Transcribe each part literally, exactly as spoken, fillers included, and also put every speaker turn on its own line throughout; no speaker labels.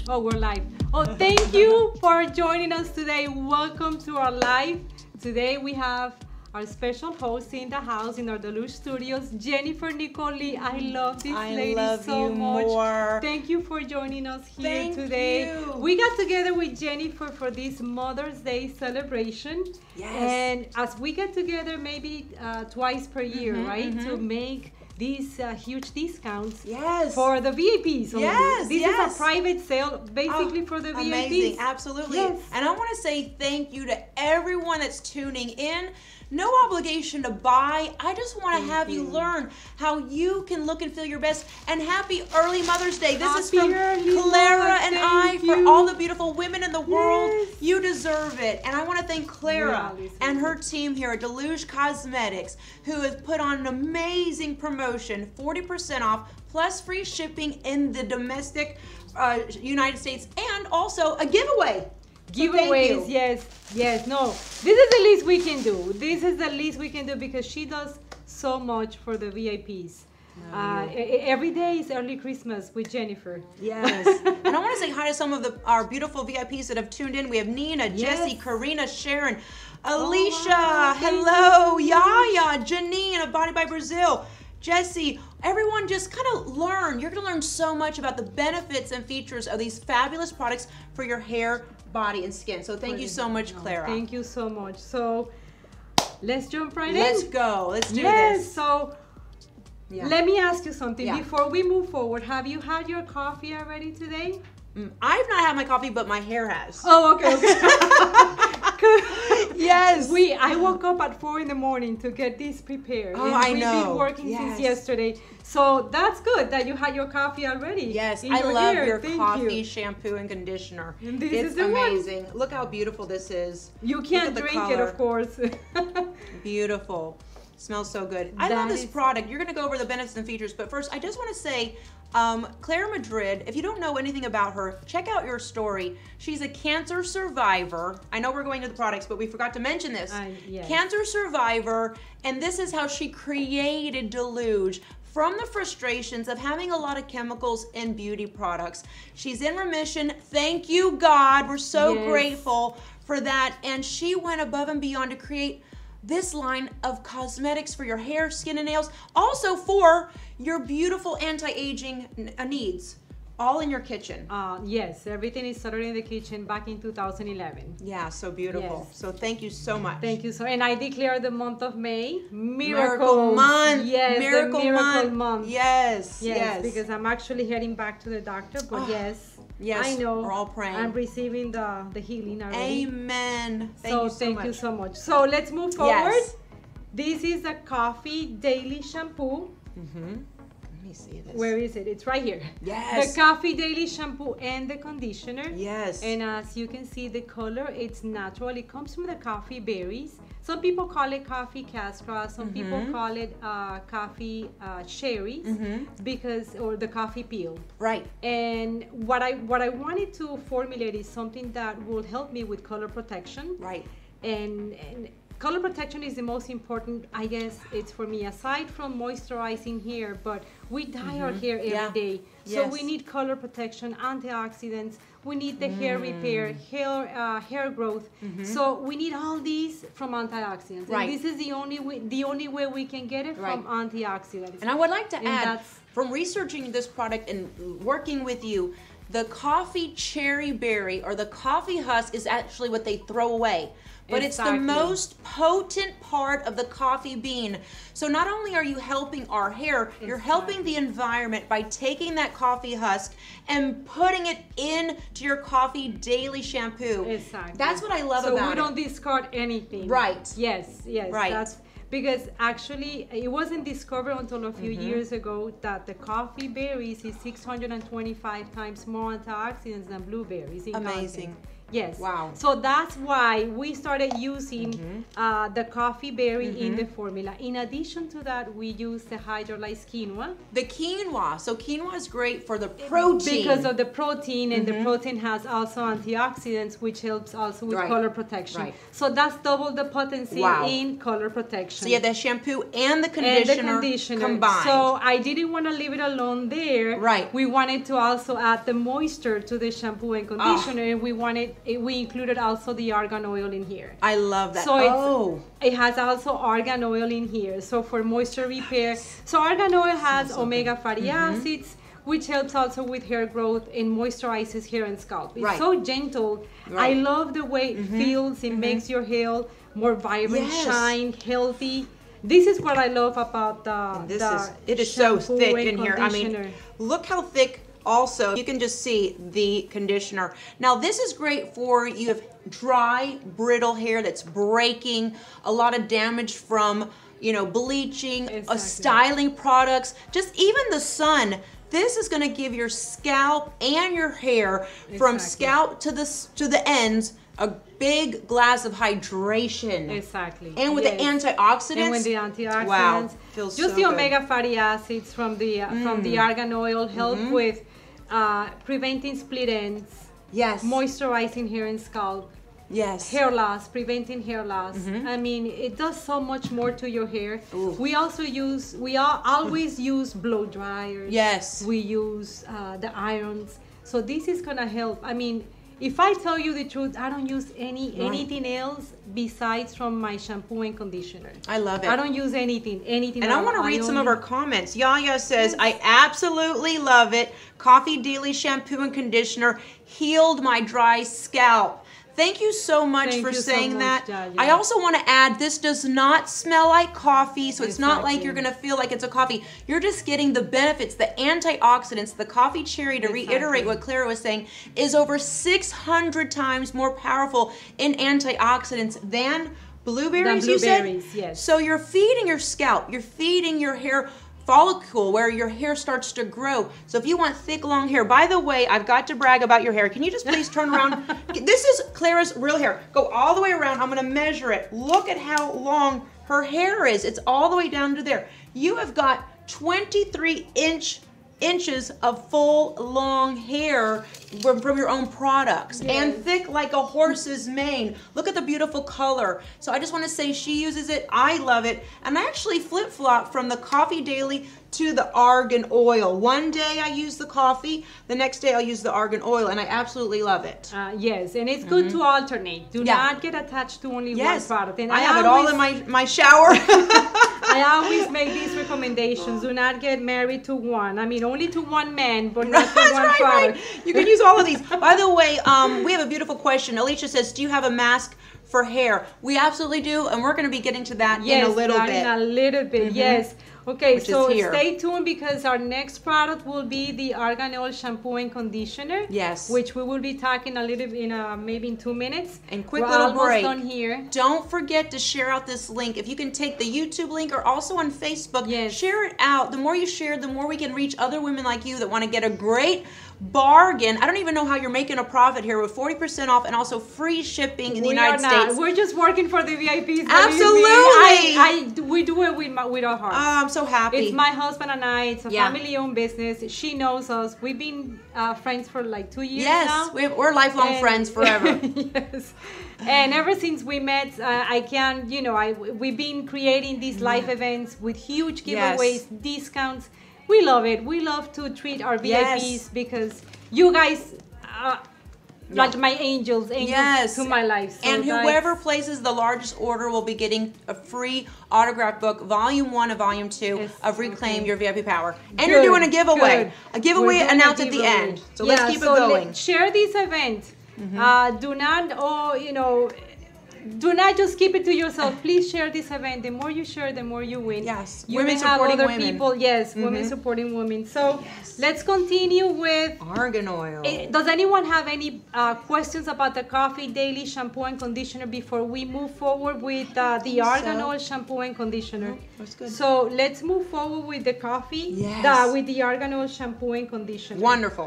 Oh, we're live. Oh, thank you for joining us today. Welcome to our live. Today we have our special host in the house in our Deluge Studios, Jennifer Nicole Lee. I love this
I
lady
love
so
you
much.
more.
Thank you for joining us here
Thank
today.
you.
We got together with Jennifer for this Mother's Day celebration.
Yes.
And as we get together maybe uh, twice per year,
Mhm,
right,
mhm.
to make these uh, huge discounts
Yes.
for the V I Ps only.
Yes,
This
yes.
is a private sale basically
Oh,
for the V I Ps.
Amazing, absolutely.
Yes.
And I want to say thank you to everyone that's tuning in. No obligation to buy. I just want to
Thank
have you.
you.
learn how you can look and feel your best. And happy early Mother's Day. This is
Happy
from
early
Clara
Mother's
and
Day,
I
thank
for
you.
all the beautiful women in the world.
Yes.
You deserve it. And I want to thank Clara
Yeah, listen.
and her team here at Deluge Cosmetics, who has put on an amazing promotion, forty percent off plus free shipping in the domestic uh, United States, and also a giveaway. So thank
Giveaways,
you.
yes, yes. No, this is the least we can do. This is the least we can do because she does so much for the V I Ps. Uh, e- e- every day is early Christmas with Jennifer.
Yes. And I want to say hi to some of the our beautiful V I Ps that have tuned in. We have Nina,
Yes.
Jessie, Karina, Sharon, Alicia,
wow. Thank
hello,
you so
Yaya, Janine of Body by Brazil, Jessie. Everyone just kind of learn. You're going to learn so much about the benefits and features of these fabulous products for your hair, body, and skin. So thank you so much,
No,
Clara.
Thank you so much. So let's jump right
Let's
in.
go. Let's do
yes.
this.
So
Yeah.
let me ask you something
Yeah.
before we move forward. Have you had your coffee already today?
Mm, I've not had my coffee, but my hair has.
Oh, okay, okay.
Yes.
We I woke up at four in the morning to get this prepared.
Oh,
and
I
we've
know.
been working since
Yes.
yesterday. So that's good that you had your coffee already.
Yes,
in
I love
hair.
your
Thank
coffee,
you.
shampoo, and conditioner.
And this
it's
is the one.
amazing. Look how beautiful this is.
You
Look
can't
at the
drink it,
color.
of course.
Beautiful. Smells so good. I
That
love this
is-
product. You're going to go over the benefits and features, but first, I just want to say, um, Clara Madrid, if you don't know anything about her, check out your story. She's a cancer survivor. I know we're going to the products, but we forgot to mention this.
I- yes.
Cancer survivor, and this is how she created Deluge. From the frustrations of having a lot of chemicals in beauty products. She's in remission. Thank you, God. We're so
Yes.
grateful for that. And she went above and beyond to create this line of cosmetics for your hair, skin, and nails. Also for your beautiful anti-aging n- uh, needs. All in your kitchen.
uh, yes, everything is started in the kitchen back in two thousand eleven.
Yeah, so beautiful.
Yes.
So thank you so much.
Thank you so. And I declare the month of May
Miracle
miracles.
month.
Yes,
Miracle,
the miracle
month.
month.
Yes.
Yes,
Yes.
because I'm actually heading back to the doctor, but
Oh,
yes,
yes,
I know.
we're all praying.
I'm receiving the, the healing already.
Amen. Thank
so
you so
thank
much.
you so much. So let's move forward.
Yes.
This is a coffee daily shampoo.
Mm-hmm. Let me see this.
Where is it? It's right here.
Yes.
The coffee daily shampoo and the conditioner.
Yes.
And as you can see, the color, it's natural. It comes from the coffee berries. Some people call it coffee cascara. Some people
Mhm.
call it uh, coffee uh, cherries
Mhm.
because, or the coffee peel.
Right.
And what I what I wanted to formulate is something that will help me with color protection.
Right.
And, and color protection is the most important, I guess, it's for me, aside from moisturizing hair, but we dye our hair every day.
Yeah.
So
Yes.
we need color protection, antioxidants, we need the hair repair, hair uh, hair growth. So we need all these from antioxidants.
Right.
And this is the only way, the only way we can get it from
Right.
antioxidants.
And I would like to
And
add,
that's-
from researching this product and working with you, the coffee cherry berry or the coffee husk is actually what they throw away. But it's the
Exactly.
most potent part of the coffee bean. So not only are you helping our hair, you're helping the environment by taking that coffee husk and putting it into your coffee daily shampoo.
Exactly.
That's what I love
so
about
we
it.
don't discard anything.
Right.
Yes, yes.
Right.
That's because actually it wasn't discovered until a few
Mm-hmm.
years ago that the coffee berries is six hundred twenty-five times more antioxidants than blueberries in
Amazing.
content. Yes.
Wow.
So that's why we started using
Mm-hmm.
uh, the coffee berry in the formula. In addition to that, we use the hydrolyzed quinoa.
The quinoa. So quinoa is great for the protein.
Because of the protein, and
Mm-hmm.
the protein has also antioxidants, which helps also with
Right.
color protection.
Right.
So that's double the potency
Wow.
in color protection.
So yeah, the shampoo and the
and
conditioner,
the conditioner
combined.
So I didn't want to leave it alone there.
Right.
We wanted to also add the moisture to the shampoo and conditioner, and we wanted we included also the argan oil in here.
I love that.
So it's,
oh.
it has also argan oil in here. So for moisture repair. So argan oil has omega fatty
Mm-hmm.
acids, which helps also with hair growth and moisturizes hair and scalp. It's
Right.
so gentle.
Right.
I love the way it feels. It makes your hair more vibrant,
Yes.
shine, healthy. This is what I love about the,
This
the
is it is so
shampoo
thick
and
in here. I mean,
conditioner.
look how thick. Also, you can just see the conditioner. Now, this is great for you have dry, brittle hair that's breaking, a lot of damage from, you know, bleaching, uh,
Exactly.
styling products, just even the sun. This is going to give your scalp and your hair from
Exactly.
scalp to the s- to the ends a big glass of hydration.
Exactly.
And with
yes.
the antioxidants.
And with the antioxidants.
Wow, feels
Just
so
the
good.
omega fatty acids from the uh, from the argan oil help
Mm-hmm.
with uh, preventing split ends,
Yes.
moisturizing hair and scalp,
Yes.
hair loss, preventing hair loss.
Mm-hmm.
I mean, it does so much more to your hair.
Ooh.
We also use, we all, always use blow dryers.
Yes.
We use uh, the irons. So this is gonna help. I mean, if I tell you the truth, I don't use any
Right.
anything else besides from my shampoo and conditioner.
I love it.
I don't use anything, anything.
And I
at
want to
all.
read some of
only-
our comments. Yaya says, I absolutely love it. Coffee Daily shampoo and conditioner healed my dry scalp. Thank you so much
Thank
for
you so
saying
much,
that.
Yaya.
I also want to add, this does not smell like coffee, so it's not like
Exactly.
you're going to feel like it's a coffee. You're just getting the benefits, the antioxidants. The coffee cherry, to reiterate
Exactly.
what Clara was saying, is over six hundred times more powerful in antioxidants than blueberries,
Than
you said?
blueberries, yes.
So you're feeding your scalp, you're feeding your hair follicle where your hair starts to grow. So if you want thick, long hair, by the way, I've got to brag about your hair. Can you just please turn around? This is Clara's real hair. Go all the way around. I'm going to measure it. Look at how long her hair is. It's all the way down to there. You have got twenty-three inch inches of full long hair from, from your own products, and
Yes.
thick like a horse's mane. Look at the beautiful color. So I just want to say she uses it. I love it. And I actually flip-flop from the Coffee Daily to the argan oil. One day I use the coffee, the next day I'll use the argan oil, and I absolutely love it.
Uh, yes, and it's good to alternate. Do
Mm-hmm. Yeah.
not get attached to only
Yes,
one product. And
I have it all
always-
in my, my shower.
I always make these recommendations. Do not get married to one. I mean, only to one man, but not to
That's
one
right,
product.
right. You can use all of these. By the way, um, we have a beautiful question. Alicia says, do you have a mask for hair? We absolutely do, and we're going to be getting to that
Yes,
in a little
that
bit.
in a little bit. Yes. Okay,
Which is
so
here.
stay tuned because our next product will be the argan oil shampoo and conditioner.
Yes.
Which we will be talking a little bit in uh, maybe in two minutes.
And quick
We're
little
almost
break.
done here.
Don't forget to share out this link. If you can take the YouTube link or also on Facebook,
Yes.
share it out. The more you share, the more we can reach other women like you that want to get a great bargain. I don't even know how you're making a profit here with forty percent off and also free shipping in the
we
United
are not.
States.
We're just working for the V I Ps. believe me.
Absolutely.
I, I, we do it with, my, with our hearts.
Oh, I'm so happy.
It's my husband and I. It's a
Yeah.
family-owned business. She knows us. We've been uh, friends for like two years
yes,
now.
we we're lifelong
And-
friends forever.
Yes. And ever since we met, uh, I can, you know, I we've been creating these live events with huge
Yes.
giveaways, discounts. We love it. We love to treat our V I Ps
Yes.
because you guys are like my angels, angels
Yes.
to my life. So
And
that's-
whoever places the largest order will be getting a free autograph book, volume one and volume two
Yes,
of Reclaim
okay.
Your V I P Power. And
Good,
you're doing a giveaway.
good.
A giveaway
We're doing a
announced at the
giveaway.
end. So
Yeah,
let's keep
so
it
let-
going.
share this event. Uh, do not, oh, you know, do not just keep it to yourself. Please share this event. The more you share, the more you win.
Yes.
You
Women
may have
supporting
other
women.
people. Yes, women supporting women. So let's continue with.
Argan oil.
Eh, Does anyone have any uh, questions about the Coffee Daily shampoo and conditioner before we move forward with uh, the argan
so.
oil shampoo and conditioner?
that's good.
So let's move forward with the coffee,
Yes.
the, with the argan oil shampoo and conditioner.
Wonderful.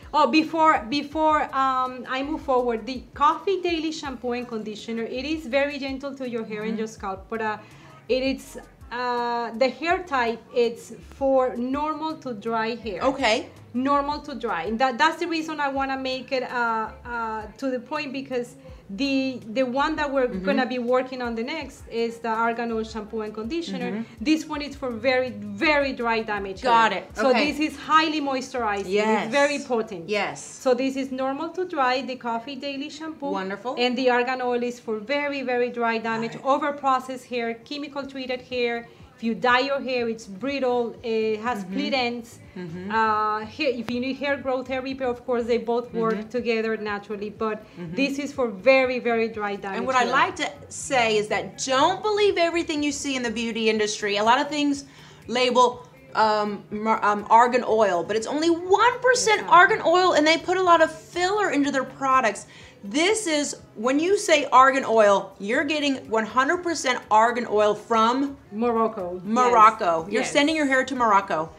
Oh, before before um, I move forward, the Coffee Daily shampoo and conditioner, it is very gentle to your hair mm-hmm. and your scalp, but uh, it is uh, the hair type. It's for normal to dry hair.
Okay.
Normal to dry, and that that's the reason I want to make it uh, uh, to the point, because the the one that we're mm-hmm. gonna be working on the next is the Argan Oil shampoo and conditioner. Mm-hmm. This one is for very very dry damage.
Got
hair.
it.
So
okay.
this is highly moisturizing.
Yes.
It's very potent.
Yes.
So this is normal to dry, the Coffee Daily shampoo.
Wonderful.
And the Argan Oil is for very very dry damage, right. over processed hair, chemical treated hair. If you dye your hair, it's brittle, it has mm-hmm. split ends. Mm-hmm. Uh, hair, if you need hair growth, hair repair, of course, they both work mm-hmm. together naturally. But mm-hmm. this is for very, very dry damage.
And what hair. I like to say is that don't believe everything you see in the beauty industry. A lot of things label um, um, argan oil, but it's only one percent exactly. argan oil, and they put a lot of filler into their products. This is, when you say argan oil, you're getting one hundred percent argan oil from
Morocco.
Morocco.
Yes.
You're
yes.
sending your hair to Morocco.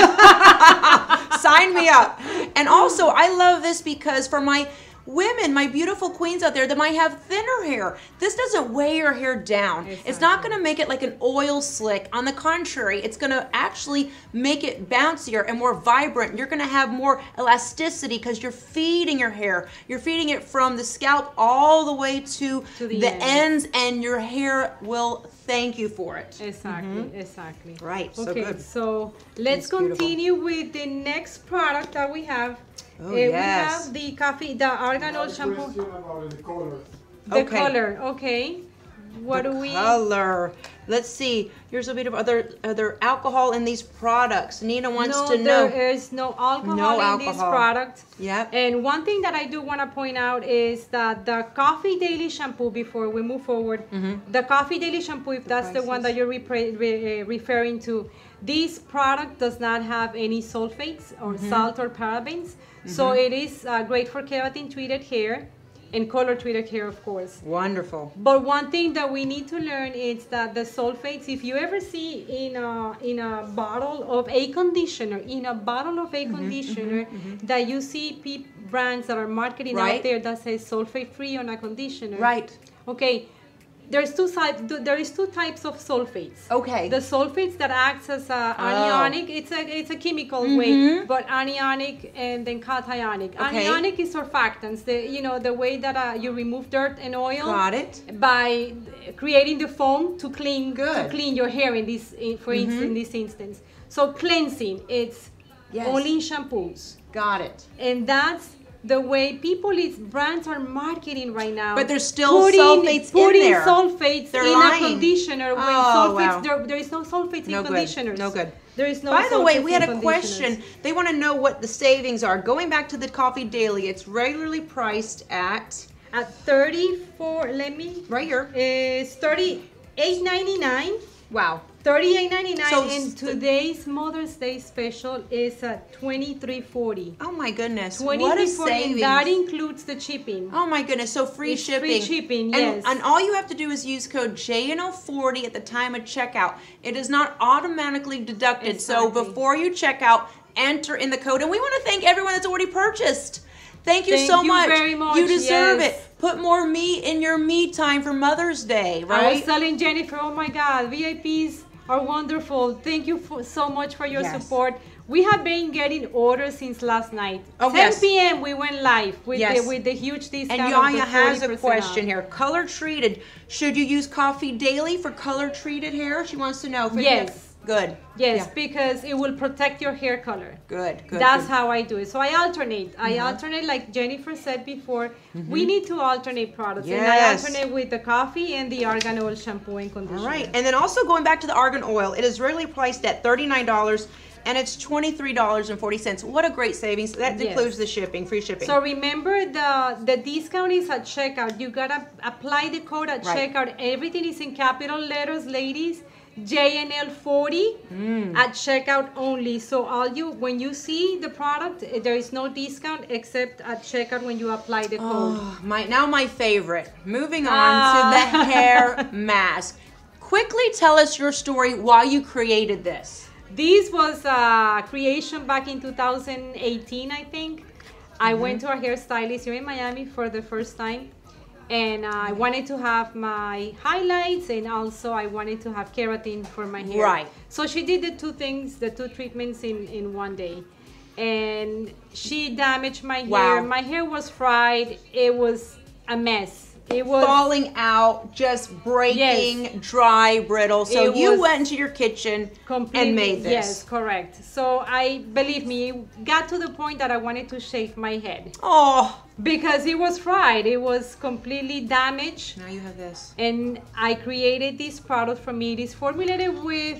Sign me up. And also, I love this because for my women, my beautiful queens out there that might have thinner hair, this doesn't weigh your hair down. Exactly. It's not going to make it like an oil slick. On the contrary, it's going to actually make it bouncier and more vibrant. You're going to have more elasticity because you're feeding your hair. You're feeding it from the scalp all the way to,
to the,
the
end.
ends, and your hair will thank you for it.
Exactly,
mm-hmm.
exactly.
Right,
so
okay, good.
So let's
That's
continue beautiful. with the next product that we have.
Oh,
uh,
yes.
We have the coffee, the Argan Oil shampoo.
The color.
The
okay.
color, okay. What
the
do we?
Color. Let's see. Here's a bit of other other alcohol in these products. Nina wants
no,
to know.
there is no alcohol
no
in
alcohol.
this product.
Yep.
And one thing that I do want to point out is that the Coffee Daily shampoo, before we move forward, mm-hmm. the Coffee Daily shampoo, if the that's prices. the one that you're re- re- referring to, this product does not have any sulfates or mm-hmm. salt or parabens. Mm-hmm. So it is uh, great for keratin treated hair and color treated hair, of course.
Wonderful.
But one thing that we need to learn is that the sulfates, if you ever see in a in a bottle of a conditioner, in a bottle of a mm-hmm, conditioner, mm-hmm, mm-hmm. that you see pe- brands that are marketing
right.
out there that says sulfate free on a conditioner.
Right.
Okay. There's two types. There is two types of sulfates.
Okay.
The sulfates that acts as a anionic. Oh. It's a it's a chemical mm-hmm. way, but anionic and then cationic. Okay. Anionic is surfactants. The you know the way that uh, you remove dirt and oil.
Got it.
By creating the foam to clean
Good.
to clean your hair in this in, for mm-hmm. instance in this instance. So cleansing. It's yes. only in shampoos.
Got it.
And that's the way people, is brands are marketing right now.
But there's still
putting,
sulfates
putting
in there.
sulfates
They're
in
lying.
a conditioner. When
oh,
sulfates,
wow.
there, there is no sulfates
no
in
good.
conditioners.
No good.
There is no.
By the way, we had
in
a question. They want to know what the savings are. Going back to the Coffee Daily, it's regularly priced at
at thirty-four. Let me
right here.
It's thirty-eight ninety-nine.
Wow.
thirty-eight ninety-nine,
so
and today's Mother's Day special is at twenty-three forty.
Oh my goodness!
What a savings! That includes the shipping.
Oh my goodness! So free
it's
shipping.
Free shipping,
and,
yes.
And all you have to do is use code J N O forty at the time of checkout. It is not automatically deducted.
Exactly.
So before you check out, enter in the code. And we want to thank everyone that's already purchased. Thank you
Thank
so
you
much.
very much.
You deserve
yes.
it. Put more me in your me time for Mother's Day, right?
I was telling Jennifer, oh my God, V I Ps are wonderful. Thank you for, so much for your
yes.
support. We have been getting orders since last night.
Oh,
ten
yes.
p m we went live with,
yes.
the, with the huge discount.
And Yaya has a question
off.
here. Color treated. Should you use Coffee Daily for color treated hair? She wants to know. If
yes.
Good.
Yes,
yeah.
because it will protect your hair color.
Good, good.
That's
good.
how I do it. So I alternate. Mm-hmm. I alternate, like Jennifer said before, mm-hmm. we need to alternate products.
Yes.
And I alternate with the coffee and the Argan Oil shampoo and conditioner.
All right. And then also going back to the Argan Oil, it is regularly priced at thirty-nine dollars and it's twenty-three dollars and forty cents. What a great savings. That yes. includes the shipping, free shipping.
So remember, the, the discount is at checkout. You got to apply the code at right. checkout. Everything is in capital letters, ladies. J N L forty mm. at checkout only. So all you, when you see the product, there is no discount except at checkout when you apply the code.
Oh, my, now my favorite. Moving on
ah.
to the hair mask. Quickly tell us your story, why you created this.
This was a creation back in two thousand eighteen, I think. I went to a hairstylist here in Miami for the first time, and uh, I wanted to have my highlights, and also I wanted to have keratin for my hair.
Right.
So she did the two things, the two treatments in, in one day. And she damaged my hair.
Wow.
My hair was fried. It was a mess. It was
falling out, just breaking,
Yes.
dry, brittle. So
It
you
was
went into your kitchen
completely,
and made this.
Yes, correct. So I, believe me, it got to the point that I wanted to shave my head
Oh,
because it was fried. It was completely damaged.
now you have this.
And I created this product for me. It is formulated with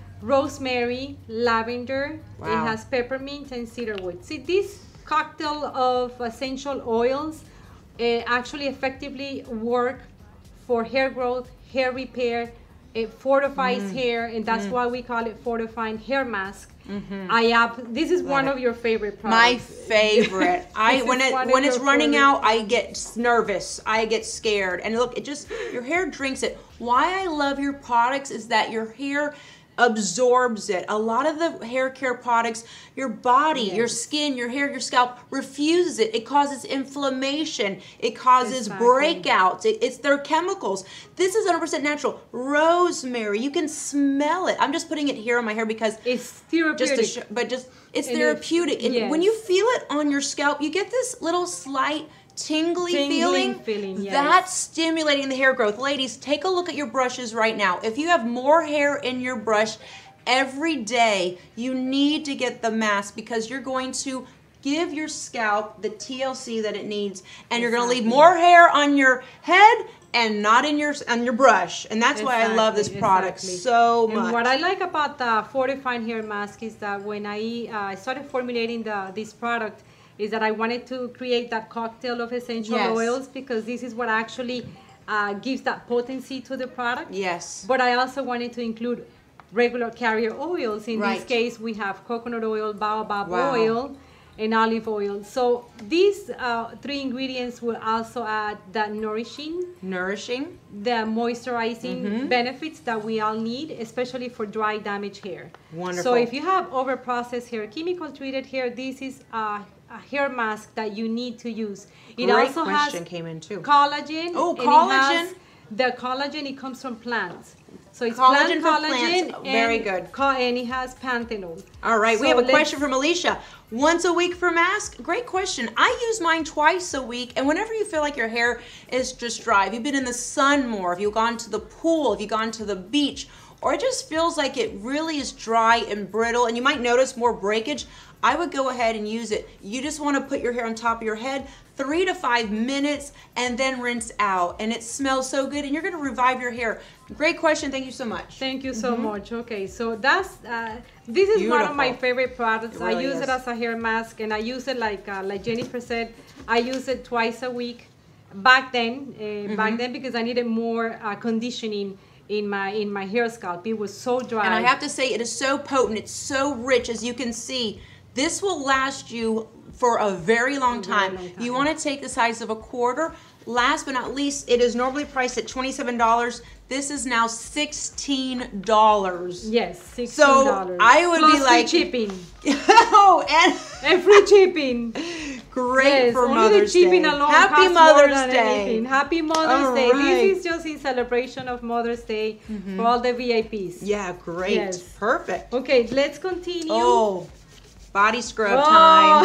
rosemary, lavender.
Wow.
It has peppermint and cedarwood. See, this cocktail of essential oils uh, actually effectively work for hair growth, hair repair. It fortifies
Mm.
hair, and that's why we call it fortifying hair mask. I have. This is one
it.
of your favorite
My
products.
favorite. I
This
when
is
it
one of
when it's
your
running
favorite-
out, I get s- nervous. I get scared. And look, it just your hair drinks it. Why I love your products is that your hair absorbs it. A lot of the hair care products, your body, your
Yes.
skin, your hair, your scalp refuses it. It causes inflammation. It causes
Exactly.
breakouts. It, it's their chemicals. This is one hundred percent natural. Rosemary, you can smell it. I'm just putting it here on my hair because
It's
just
therapeutic.
to show, but just it's
And it-
therapeutic. And when
yes.
you feel it on your scalp, you get this little slight tingly
Tingling
feeling.
feeling, yes.
That's stimulating the hair growth. Ladies, take a look at your brushes right now. If you have more hair in your brush every day, you need to get the mask because you're going to give your scalp the T L C that it needs, and you're going to leave
Exactly.
more hair on your head and not in your on your brush. And that's why I love this
Exactly,
product
exactly.
so
And
much.
what I like about the fortifying hair mask is that when I uh, started formulating the this product, is that I wanted to create that cocktail of essential
Yes.
oils because this is what actually uh, gives that potency to the product.
Yes.
But I also wanted to include regular carrier oils. In
Right.
this case, we have coconut oil, baobab
Wow.
oil, and olive oil. So these uh, three ingredients will also add that nourishing,
Nourishing.
the moisturizing
Mm-hmm.
benefits that we all need, especially for dry, damaged hair.
Wonderful.
So if you have over-processed hair, chemical treated hair, this is a, a hair mask that you need to use. It
Great
also
question
has
came in too.
collagen.
Oh,
and it
collagen.
has- the collagen, it comes from plants. So it's
Collagen
plant
from
collagen.
plants. Very
and
good.
co- and it has panthenol.
All right, we
So
have a
let's-
question from Alicia. Once a week for mask? Great question. I use mine twice a week, and whenever you feel like your hair is just dry, if you've been in the sun more, if you've gone to the pool, if you've gone to the beach, or it just feels like it really is dry and brittle, and you might notice more breakage, I would go ahead and use it. You just want to put your hair on top of your head, three to five minutes, and then rinse out. And it smells so good, and you're going to revive your hair. Great question. Thank you so much.
Thank you so much. Okay, so that's uh, this is one of my
Beautiful.
favorite products.
It really
I use
is.
it as a hair mask, and I use it like uh, like Jennifer said. I use it twice a week. Back then, uh,
Mm-hmm.
back then because I needed more uh, conditioning in my in my hair scalp. It was so dry.
And I have to say, it is so potent. It's so rich, as you can see. This will last you for a very long
A very
time.
long time.
You want to take the size of a quarter. Last but not least, it is normally priced at twenty-seven dollars. This is now sixteen dollars.
Yes, sixteen dollars.
So I would
Plus
be like,
free shipping
oh, and
and free shipping.
great
Yes,
for
only
Mother's
the shipping
Day.
alone
Happy
costs
Mother's
more than
Day.
anything. Happy Mother's
All
Day.
right.
This is just in celebration of Mother's Day for all the V I Ps.
Yeah, great.
Yes.
Perfect.
Okay, let's continue.
Oh, body scrub
Oh.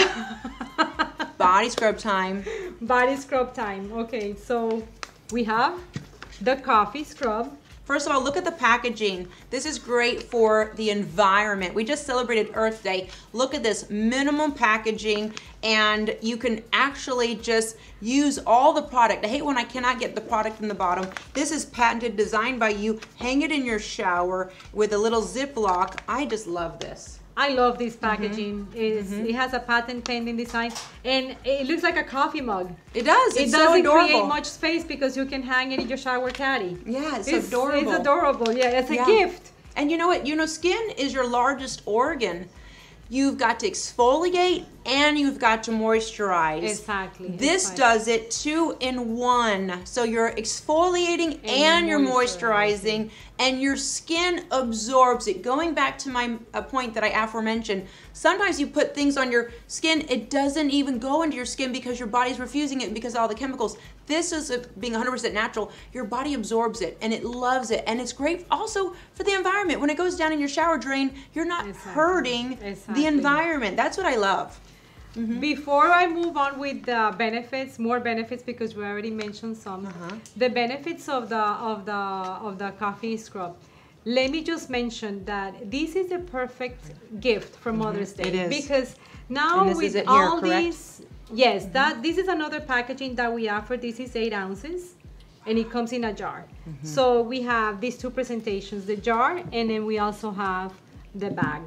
time. Body scrub time.
Body scrub time. Okay, so we have the coffee scrub.
First of all, look at the packaging. This is great for the environment. We just celebrated Earth Day. Look at this minimum packaging, and you can actually just use all the product. I hate when I cannot get the product in the bottom. This is patented, designed by you. Hang it in your shower with a little Ziploc. I just love this.
I love this packaging. It's, It has a patent pending design, and it looks like a coffee mug.
It does.
It
It's so
doesn't
adorable.
create much space because you can hang it in your shower caddy.
Yeah, it's,
It's
adorable.
It's adorable. Yeah, it's a
Yeah.
gift.
And you know what? You know, skin is your largest organ. You've got to exfoliate and you've got to moisturize.
Exactly.
This
exactly.
does it two in one. So you're exfoliating and,
and
you're
moisturizing.
moisturizing, and your skin absorbs it. Going back to my a point that I aforementioned, sometimes you put things on your skin, it doesn't even go into your skin because your body's refusing it because of all the chemicals. This is a, being one hundred percent natural. Your body absorbs it and it loves it, and it's great also for the environment. When it goes down in your shower drain, you're not
Exactly.
hurting
Exactly.
the environment. That's what I love.
Mm-hmm. Before I move on with the benefits, more benefits, because we already mentioned some,
Uh-huh.
the benefits of the of the of the coffee scrub. Let me just mention that this is a perfect gift for Mother's Day.
It is.
Because now
And this
with
is it here,
all
correct?
these, yes, that this is another packaging that we offer. This is eight ounces, and it comes in a jar. So we have these two presentations: the jar, and then we also have the bag.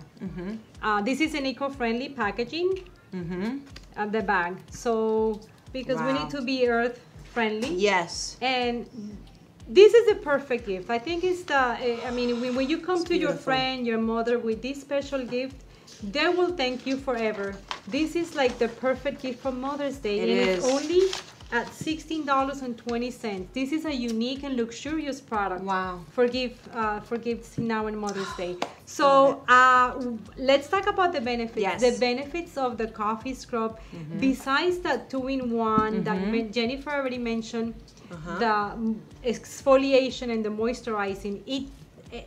Uh, this is an eco-friendly packaging.
Mm-hmm.
At the bag, so because we
Wow.
need to be earth friendly,
Yes.
and this is a perfect gift. I think it's the eh, I mean when, when you come
It's
to your
beautiful.
friend, your mother, with this special gift, they will thank you forever. This is like the perfect gift for Mother's Day.
It
and
is.
It's only at sixteen dollars and twenty cents. This is a unique and luxurious product.
Wow.
For gift, uh, for gifts now on Mother's Day. So uh, let's talk about the benefits.
Yes.
The benefits of the coffee scrub, besides that two-in-one that men- Jennifer already mentioned,
Uh-huh.
the mm, exfoliation and the moisturizing. It, eh,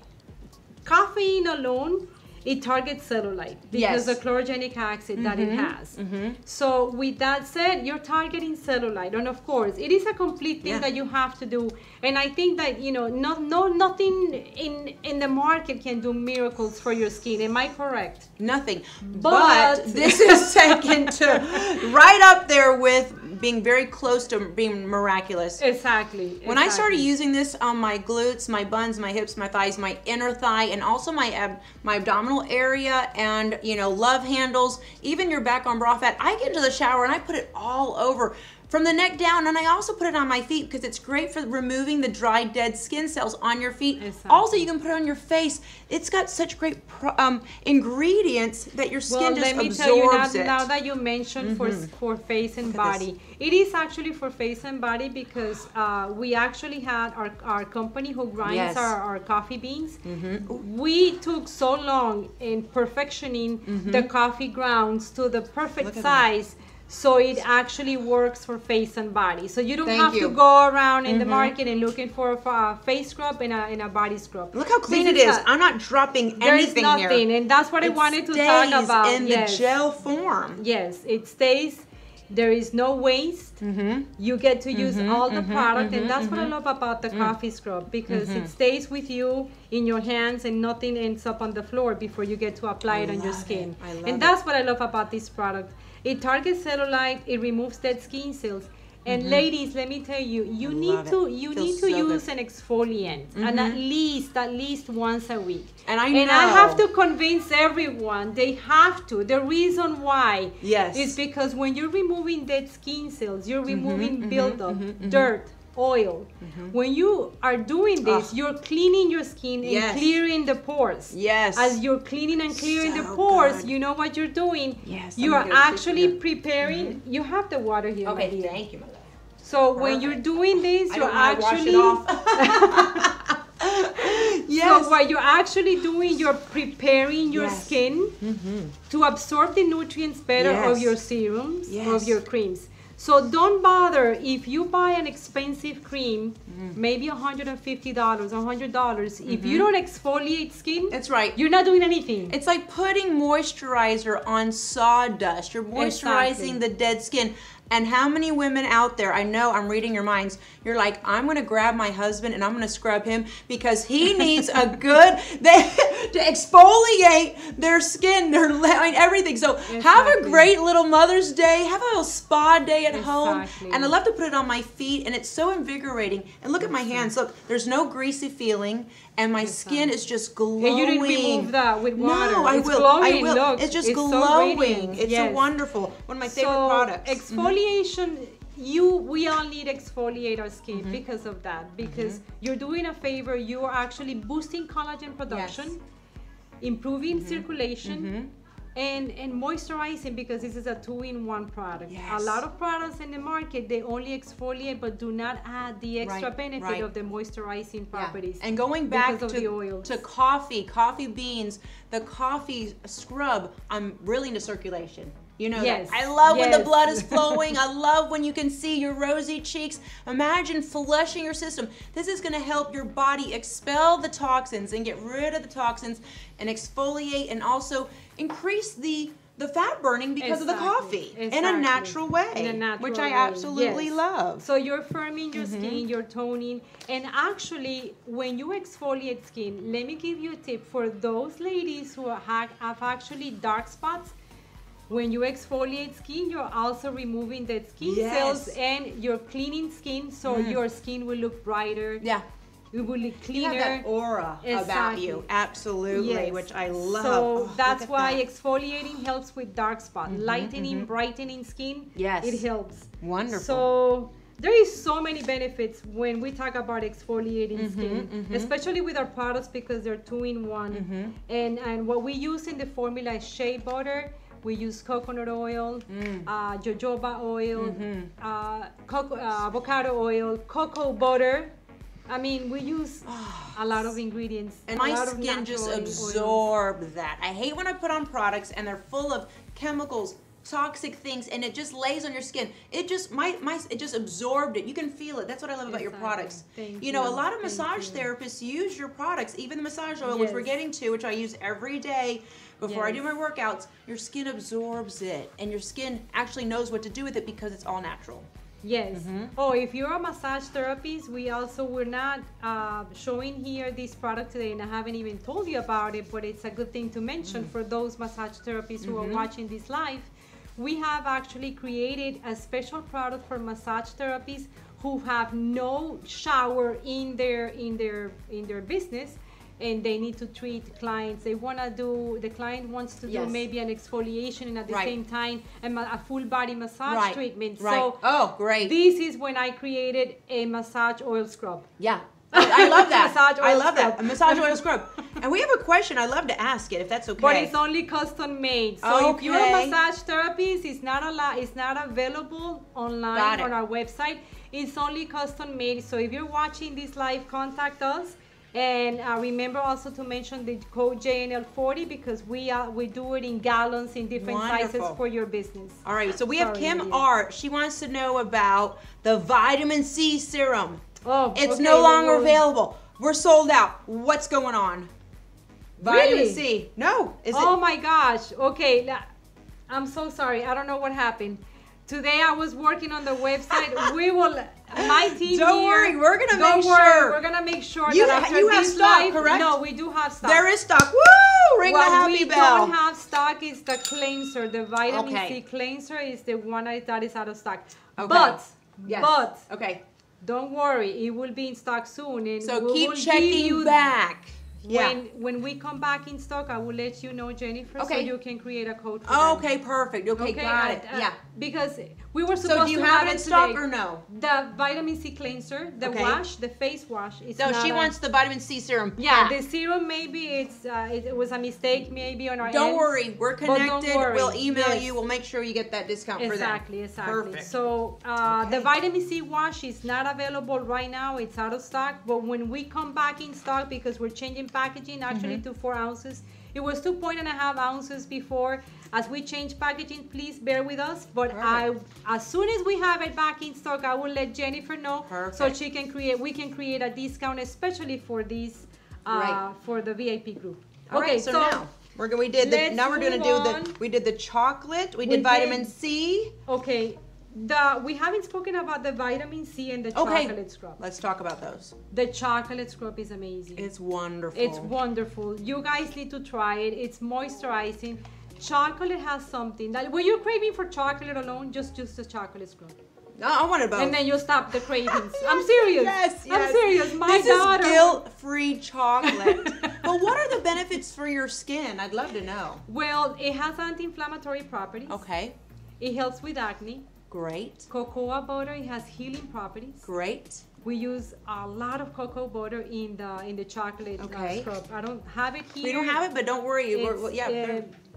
caffeine alone, it targets cellulite because
Yes.
the chlorogenic acid that it has. So with that said, you're targeting cellulite, and of course, it is a complete thing
Yeah.
that you have to do. And I think that you know, no, no, nothing in in the market can do miracles for your skin. Am I correct?
Nothing.
But-
But, this is second to right up there with being very close to being miraculous.
Exactly.
When I started
exactly.
using this on my glutes, my buns, my hips, my thighs, my inner thigh, and also my ab- my abdominal area, and you know, love handles, even your back on bra fat, I get into the shower and I put it all over. From the neck down, and I also put it on my feet because it's great for removing the dry, dead skin cells on your feet.
Exactly.
Also, you can put it on your face. It's got such great pro- um, ingredients that your skin
Well,
just
let me
absorbs
tell you now,
it.
now that you mentioned for for face and
Look at
body, it is actually for face and body because uh, we actually had our, our company who grinds
Yes.
our, our coffee beans. We took so long in perfectioning the coffee grounds to the perfect
Look at that.
size. So it actually works for face and body. So you don't
Thank
have
you.
to go around in the market and looking for, for a face scrub and a, and a body scrub.
Look how clean
This
it is.
a-
I'm not dropping
There is
anything
nothing,
here.
and that's what I
It
wanted to talk
stays
about.
in
yes.
the gel form.
Yes, it stays. There is no waste. You get to use all the product, and that's what I love about the coffee scrub because it stays with you in your hands and nothing ends up on the floor before you get to apply it on your
love
skin.
it. I love
And
it.
that's what I love about this product. It targets cellulite. It removes dead skin cells. And ladies, let me tell you, you
I
need
love it.
to you
Feels
need to
so
use
good.
an exfoliant, and at least at least once a week.
And I
and
know.
I have to convince everyone they have to. The reason why
Yes.
is because when you're removing dead skin cells, you're removing buildup, dirt, oil. When you are doing this,
Ugh.
you're cleaning your skin and
Yes.
clearing the pores.
Yes.
As you're cleaning and clearing the
So
pore,s
good.
you know what you're doing?
Yes,
You
I'm
are
gonna get a
actually
picture
preparing. You have the water here. my
Okay,
dear.
thank you, my love.
So when you're
Perfect.
doing this,
I
you're
don't want to wash
actually
it off. Yes.
So what you're actually doing, you're preparing your
Yes.
skin to absorb the nutrients better of
Yes.
your serums,
Yes.
of your creams. So don't bother if you buy an expensive cream, maybe one hundred fifty dollars, one hundred dollars. If you don't exfoliate skin,
That's right.
you're not doing anything.
It's like putting moisturizer on sawdust. You're moisturizing
Exactly.
the dead skin. And how many women out there, I know I'm reading your minds, you're like, I'm going to grab my husband and I'm going to scrub him because he needs a good, they, to exfoliate their skin, their, I mean, everything. So have a
Exactly.
great little Mother's Day. Have a little spa day at home.
Exactly.
And I love to put it on my feet and it's so invigorating. And look at my hands. Look, there's no greasy feeling and my skin is just glowing.
And you didn't remove that with water.
No, I
It's
will.
glowing,
I will.
look.
It's just
It's so
glowing.
radiant.
It's
Yes.
so wonderful. One of my favorite
so
products.
exfoliation, you we all need to exfoliate our skin
Mm-hmm.
because of that. Because you're doing a favor. You are actually boosting collagen production, improving
Mm-hmm.
circulation, And, and moisturizing, because this is a two-in-one product.
Yes.
A lot of products in the market, they only exfoliate but do not add the extra
Right,
benefit
right.
of the moisturizing properties.
And going back
because of the
to,
oils.
to coffee, coffee beans, the coffee scrub, I'm really into circulation. You know
Yes,
that. I love when the
yes.
blood is flowing. I love when you can see your rosy cheeks. Imagine flushing your system. This is going to help your body expel the toxins and get rid of the toxins and exfoliate, and also increase the the fat burning because of the
Exactly,
coffee in a
exactly.
natural way,
In a natural
which I
way,
absolutely
yes.
love.
So you're firming your skin, you're toning, and actually, when you exfoliate skin, let me give you a tip for those ladies who have, have actually dark spots. When you exfoliate skin, you're also removing dead skin
Yes.
cells, and you're cleaning skin, so your skin will look brighter.
Yeah.
It will look
You
cleaner.
have that aura about
Exactly.
you, absolutely,
Yes.
which I love.
So
Oh,
that's
look at
why
that.
exfoliating helps with dark spot, lightening, brightening skin.
Yes.
It helps.
Wonderful.
So there is so many benefits when we talk about exfoliating skin, especially with our products, because they're two in one. And and what we use in the formula is shea butter. We use coconut oil, uh, jojoba oil, uh, coco- uh, avocado oil, cocoa butter. I mean, we use a lot of ingredients.
And
a
my
lot of
skin just
natural oils.
absorbed that. I hate when I put on products and they're full of chemicals, toxic things, and it just lays on your skin. It just my my it just absorbed it. You can feel it. That's what I love about your
Exactly.
products.
Thank
you know, a
you.
lot of
Thank
massage
you.
therapists use your products, even the massage oil, which we're
Yes.
getting to, which I use every day before I do
Yes.
my workouts. Your skin absorbs it, and your skin actually knows what to do with it because it's all natural.
Yes. Oh, if you're a massage therapist, we also, we're not uh, showing here this product today, and I haven't even told you about it, but it's a good thing to mention for those massage therapists who are watching this live. We have actually created a special product for massage therapists who have no shower in their in their in their business, and they need to treat clients. They want to do, the client wants to
Yes.
do maybe an exfoliation, and at the
Right.
same time a, ma- a full body massage
Right.
treatment.
Right.
So
Oh, great.
this is when I created a massage oil scrub.
Yeah. I, I love that.
Massage
I
oil
love that.
scrub.
A massage oil scrub. And we have a question. I'd love to ask it if that's okay.
But it's only custom made. So if you're a
Okay.
massage therapist, it's not a lot, it's not available
Got
online
it.
on our website. It's only custom made. So if you're watching this live, contact us. And uh, remember also to mention the code J N L forty, because we are we do it in gallons in different sizes
Wonderful.
for your business.
All right, so we have
Sorry,
Kim
Lydia.
Art. She wants to know about the vitamin C serum.
Oh,
It's
okay,
no longer
well,
available. We're sold out. What's going on? Vitamin
Really?
C. No. Is
Oh
it?
my gosh. Okay. la- I'm so sorry. I don't know what happened. Today I was working on the website. We will, my team
Don't
here.
worry, we're gonna
don't
make
worry,
sure.
We're gonna make sure
You
that
ha-
after
you have
this
stock,
live,
correct?
No, we do have stock.
There is stock. Woo! Ring
what
the happy
we
bell.
don't have stock is the cleanser. The vitamin
Okay.
C cleanser is the one that that is out of stock.
Okay.
But,
Yes.
but
Okay.
don't worry, it will be in stock soon. And
So
we
keep
will give
checking
you
back. Yeah.
When when we come back in stock, I will let you know, Jennifer, so
Okay.
you can create a code for
Oh,
them.
okay, perfect. Okay, got
uh,
it.
uh,
yeah.
Because we were supposed
So do you
to
have
have
it in
it
stock
today.
or no?
The vitamin C cleanser, the
Okay.
wash, the face wash. Is
So
not
she
a-
wants the vitamin C serum.
Yeah,
pack.
the serum maybe it's uh, it, it was a mistake maybe on our
Don't
end.
worry, we're
But don't
connected.
worry,
We'll email
yes.
you. We'll make sure you get that discount for that.
Exactly, exactly.
Perfect.
So uh, the
Okay.
vitamin C wash is not available right now. It's out of stock. But when we come back in stock, because we're changing packaging actually
Mm-hmm.
to four ounces. It was two point and a half ounces before. As we change packaging, please bear with us. But I, as soon as we have it back in stock, I will let Jennifer know so
Perfect.
she can create. We can create a discount, especially for these, uh,
Right.
for the V I P group.
All
okay,
right, so, now we're gonna we did the
let's
now we're gonna
move
do
on.
the we did the chocolate. We
We
did vitamin
did-
C.
Okay, the we haven't spoken about the vitamin C and the
Okay.
chocolate scrub.
Let's talk about those.
The chocolate scrub is amazing.
It's wonderful.
It's wonderful. You guys need to try it. It's moisturizing. Chocolate has something that when you're craving for chocolate alone, just use the chocolate scrub,
No, I wanted both.
and then you stop the cravings. I'm serious.
Yes, yes.
I'm serious. My
this
daughter.
is guilt-free chocolate. But what are the benefits for your skin? I'd love to know.
Well, it has anti-inflammatory properties.
Okay,
It helps with acne.
great,
Cocoa butter. It has healing properties.
great.
We use a lot of cocoa butter in the in the chocolate uh,
Okay.
scrub. I don't have it here.
We don't have it, but don't worry. We're,
It's,
well, yeah,
uh,
they're-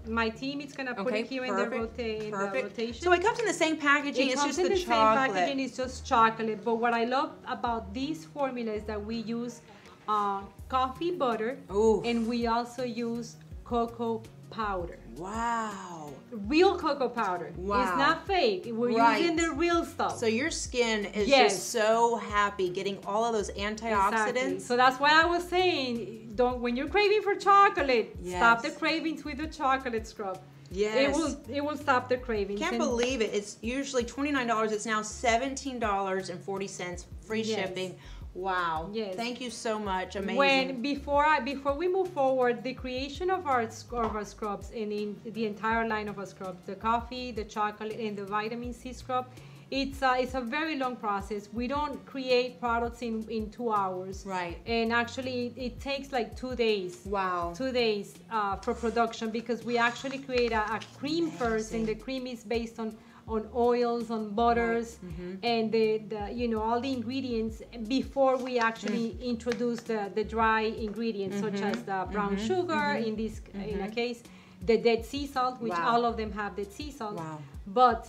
my team is gonna put
Okay,
it here
perfect,
in, the, rota- in the
perfect.
rotation.
So it comes in the same packaging.
It
It's
comes
just
in
the,
the
chocolate.
same packaging. It's just chocolate. But what I love about these formula is that we use uh, coffee butter,
Ooh.
and we also use cocoa powder.
Wow.
Real cocoa powder.
Wow.
It's not fake. We're
Right.
using the real stuff.
So your skin is
Yes.
just so happy getting all of those antioxidants.
Exactly. So that's why I was saying, don't when you're craving for chocolate,
Yes.
stop the cravings with the chocolate scrub.
Yes.
It will it will stop the cravings.
Can't
And-
believe it. It's usually twenty-nine dollars. It's now seventeen dollars and forty cents. Free
Yes.
shipping. Wow.
Yes.
Thank you so much. Amazing.
When before I before we move forward, the creation of our sc- of our scrubs and in the entire line of our scrubs, the coffee, the chocolate, and the vitamin C scrub, it's a, it's a very long process. We don't create products in in two hours.
Right.
And actually, it, it takes like two days.
Wow.
Two days uh, for production because we actually create a, a cream first, and the cream is based on on oils, on butters,
Mm-hmm.
and the, the you know all the ingredients before we actually
Mm.
introduce the, the dry ingredients such
Mm-hmm.
as the brown sugar in this in a case, the dead sea salt, which
Wow.
all of them have dead sea salt.
Wow.
But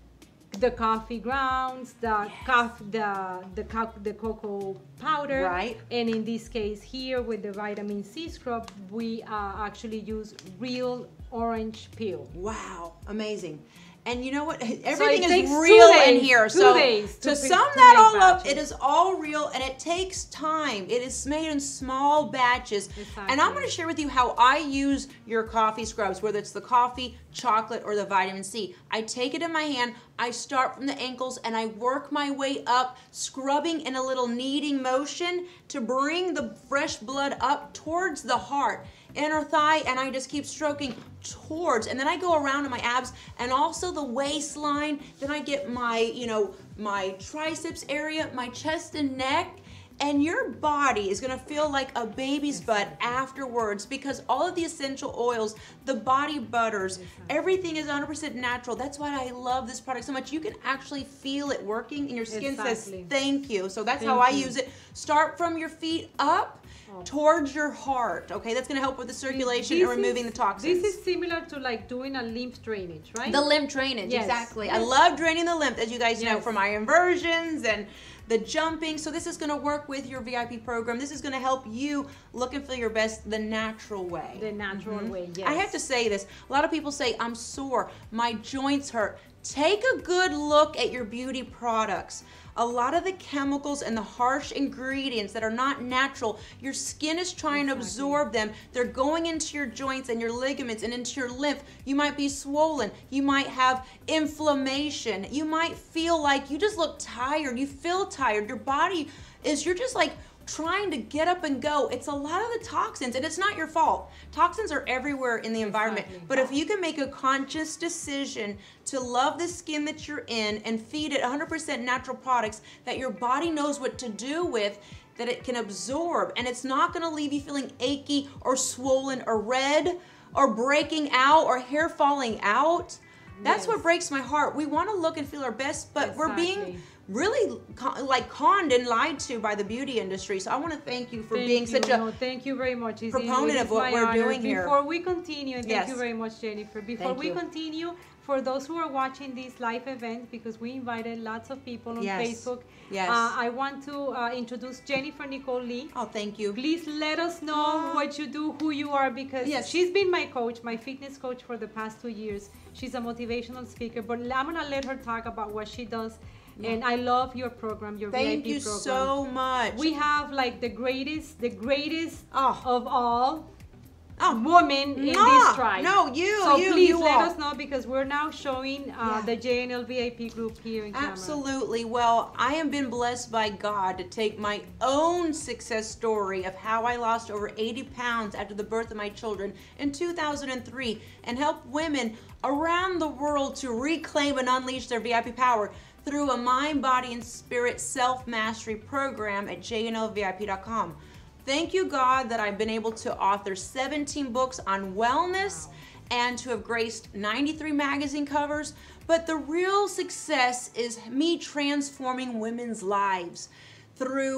the coffee grounds, the coffee, the the co- the cocoa powder,
Right.
and in this case here with the vitamin C scrub, we uh, actually use real orange peel.
Wow. Amazing. And you know what? Everything
it
is
takes two
real in
days,
here.
two
So
days to
to
pre-
sum
to
that
make
all up,
batches.
it is all real and it takes time. It is made in small batches. And I'm
Exactly.
going to share with you how I use your coffee scrubs, whether it's the coffee, chocolate, or the vitamin C. I take it in my hand, I start from the ankles, and I work my way up, scrubbing in a little kneading motion to bring the fresh blood up towards the heart, inner thigh, and I just keep stroking towards, and then I go around to my abs and also the waistline. Then I get my, you know, my triceps area, my chest and neck, and your body is gonna feel like a baby's butt afterwards because all of the essential oils, the body butters, everything is one hundred percent natural. That's why I love this product so much. You can actually feel it working, and your skin
Exactly.
says thank you. So that's
Thank
how I
you.
use it. Start from your feet up towards your heart. Okay, that's gonna help with the circulation and
This
removing
is-
the toxins.
This is similar to like doing a lymph drainage, right?
The lymph drainage,
Yes.
exactly. I
Yes.
love draining the lymph, as you guys know,
Yes.
from my inversions and the jumping. So this is going to work with your V I P program. This is going to help you look and feel your best the natural way.
the natural way, yes.
I have to say this. A lot of people say, I'm sore, my joints hurt. Take a good look at your beauty products. A lot of the chemicals and the harsh ingredients that are not natural, your skin is trying to absorb them. They're going into your joints and your ligaments and into your lymph. You might be swollen. You might have inflammation. You might feel like you just look tired. You feel tired. Your body is, you're just like, trying to get up and go. It's a lot of the toxins, and it's not your fault. Toxins are everywhere in the environment.
Exactly.
But if you can make a conscious decision to love the skin that you're in and feed it one hundred percent natural products that your body knows what to do with, that it can absorb, and it's not going to leave you feeling achy or swollen or red or breaking out or hair falling out. That's
Yes.
what breaks my heart. We want to look and feel our best, but we're being
Exactly.
really con- like conned and lied to by the beauty industry. So I want to thank you for
Thank
being
you.
such a
No, thank you very much. Izzy.
proponent
It
of
is
what
my
we're
honor.
doing here.
Before we continue, and thank
Yes.
you very much, Jennifer. Before
Thank
we
you.
continue, for those who are watching this live event, because we invited lots of people on
Yes.
Facebook,
Yes.
uh, I want to uh, introduce Jennifer Nicole Lee.
Oh, thank you.
Please let us know what you do, who you are, because
Yes.
she's been my coach, my fitness coach for the past two years. She's a motivational speaker, but I'm gonna let her talk about what she does. And I love your program, your
Thank
V I P
you
program.
so much.
We have like the greatest, the greatest
Oh.
of all
Oh.
women in
Nah,
this tribe.
no, you,
So
you,
please
you
let
all.
us know, because we're now showing uh,
Yeah.
the J N L V I P group here in camera.
Absolutely. Well, I have been blessed by God to take my own success story of how I lost over eighty pounds after the birth of my children in two thousand three and help women around the world to reclaim and unleash their V I P power through a mind, body, and spirit self-mastery program at J N L V I P dot com. Thank you, God, that I've been able to author seventeen books on wellness and to have graced ninety-three magazine covers. But the real success is me transforming women's lives through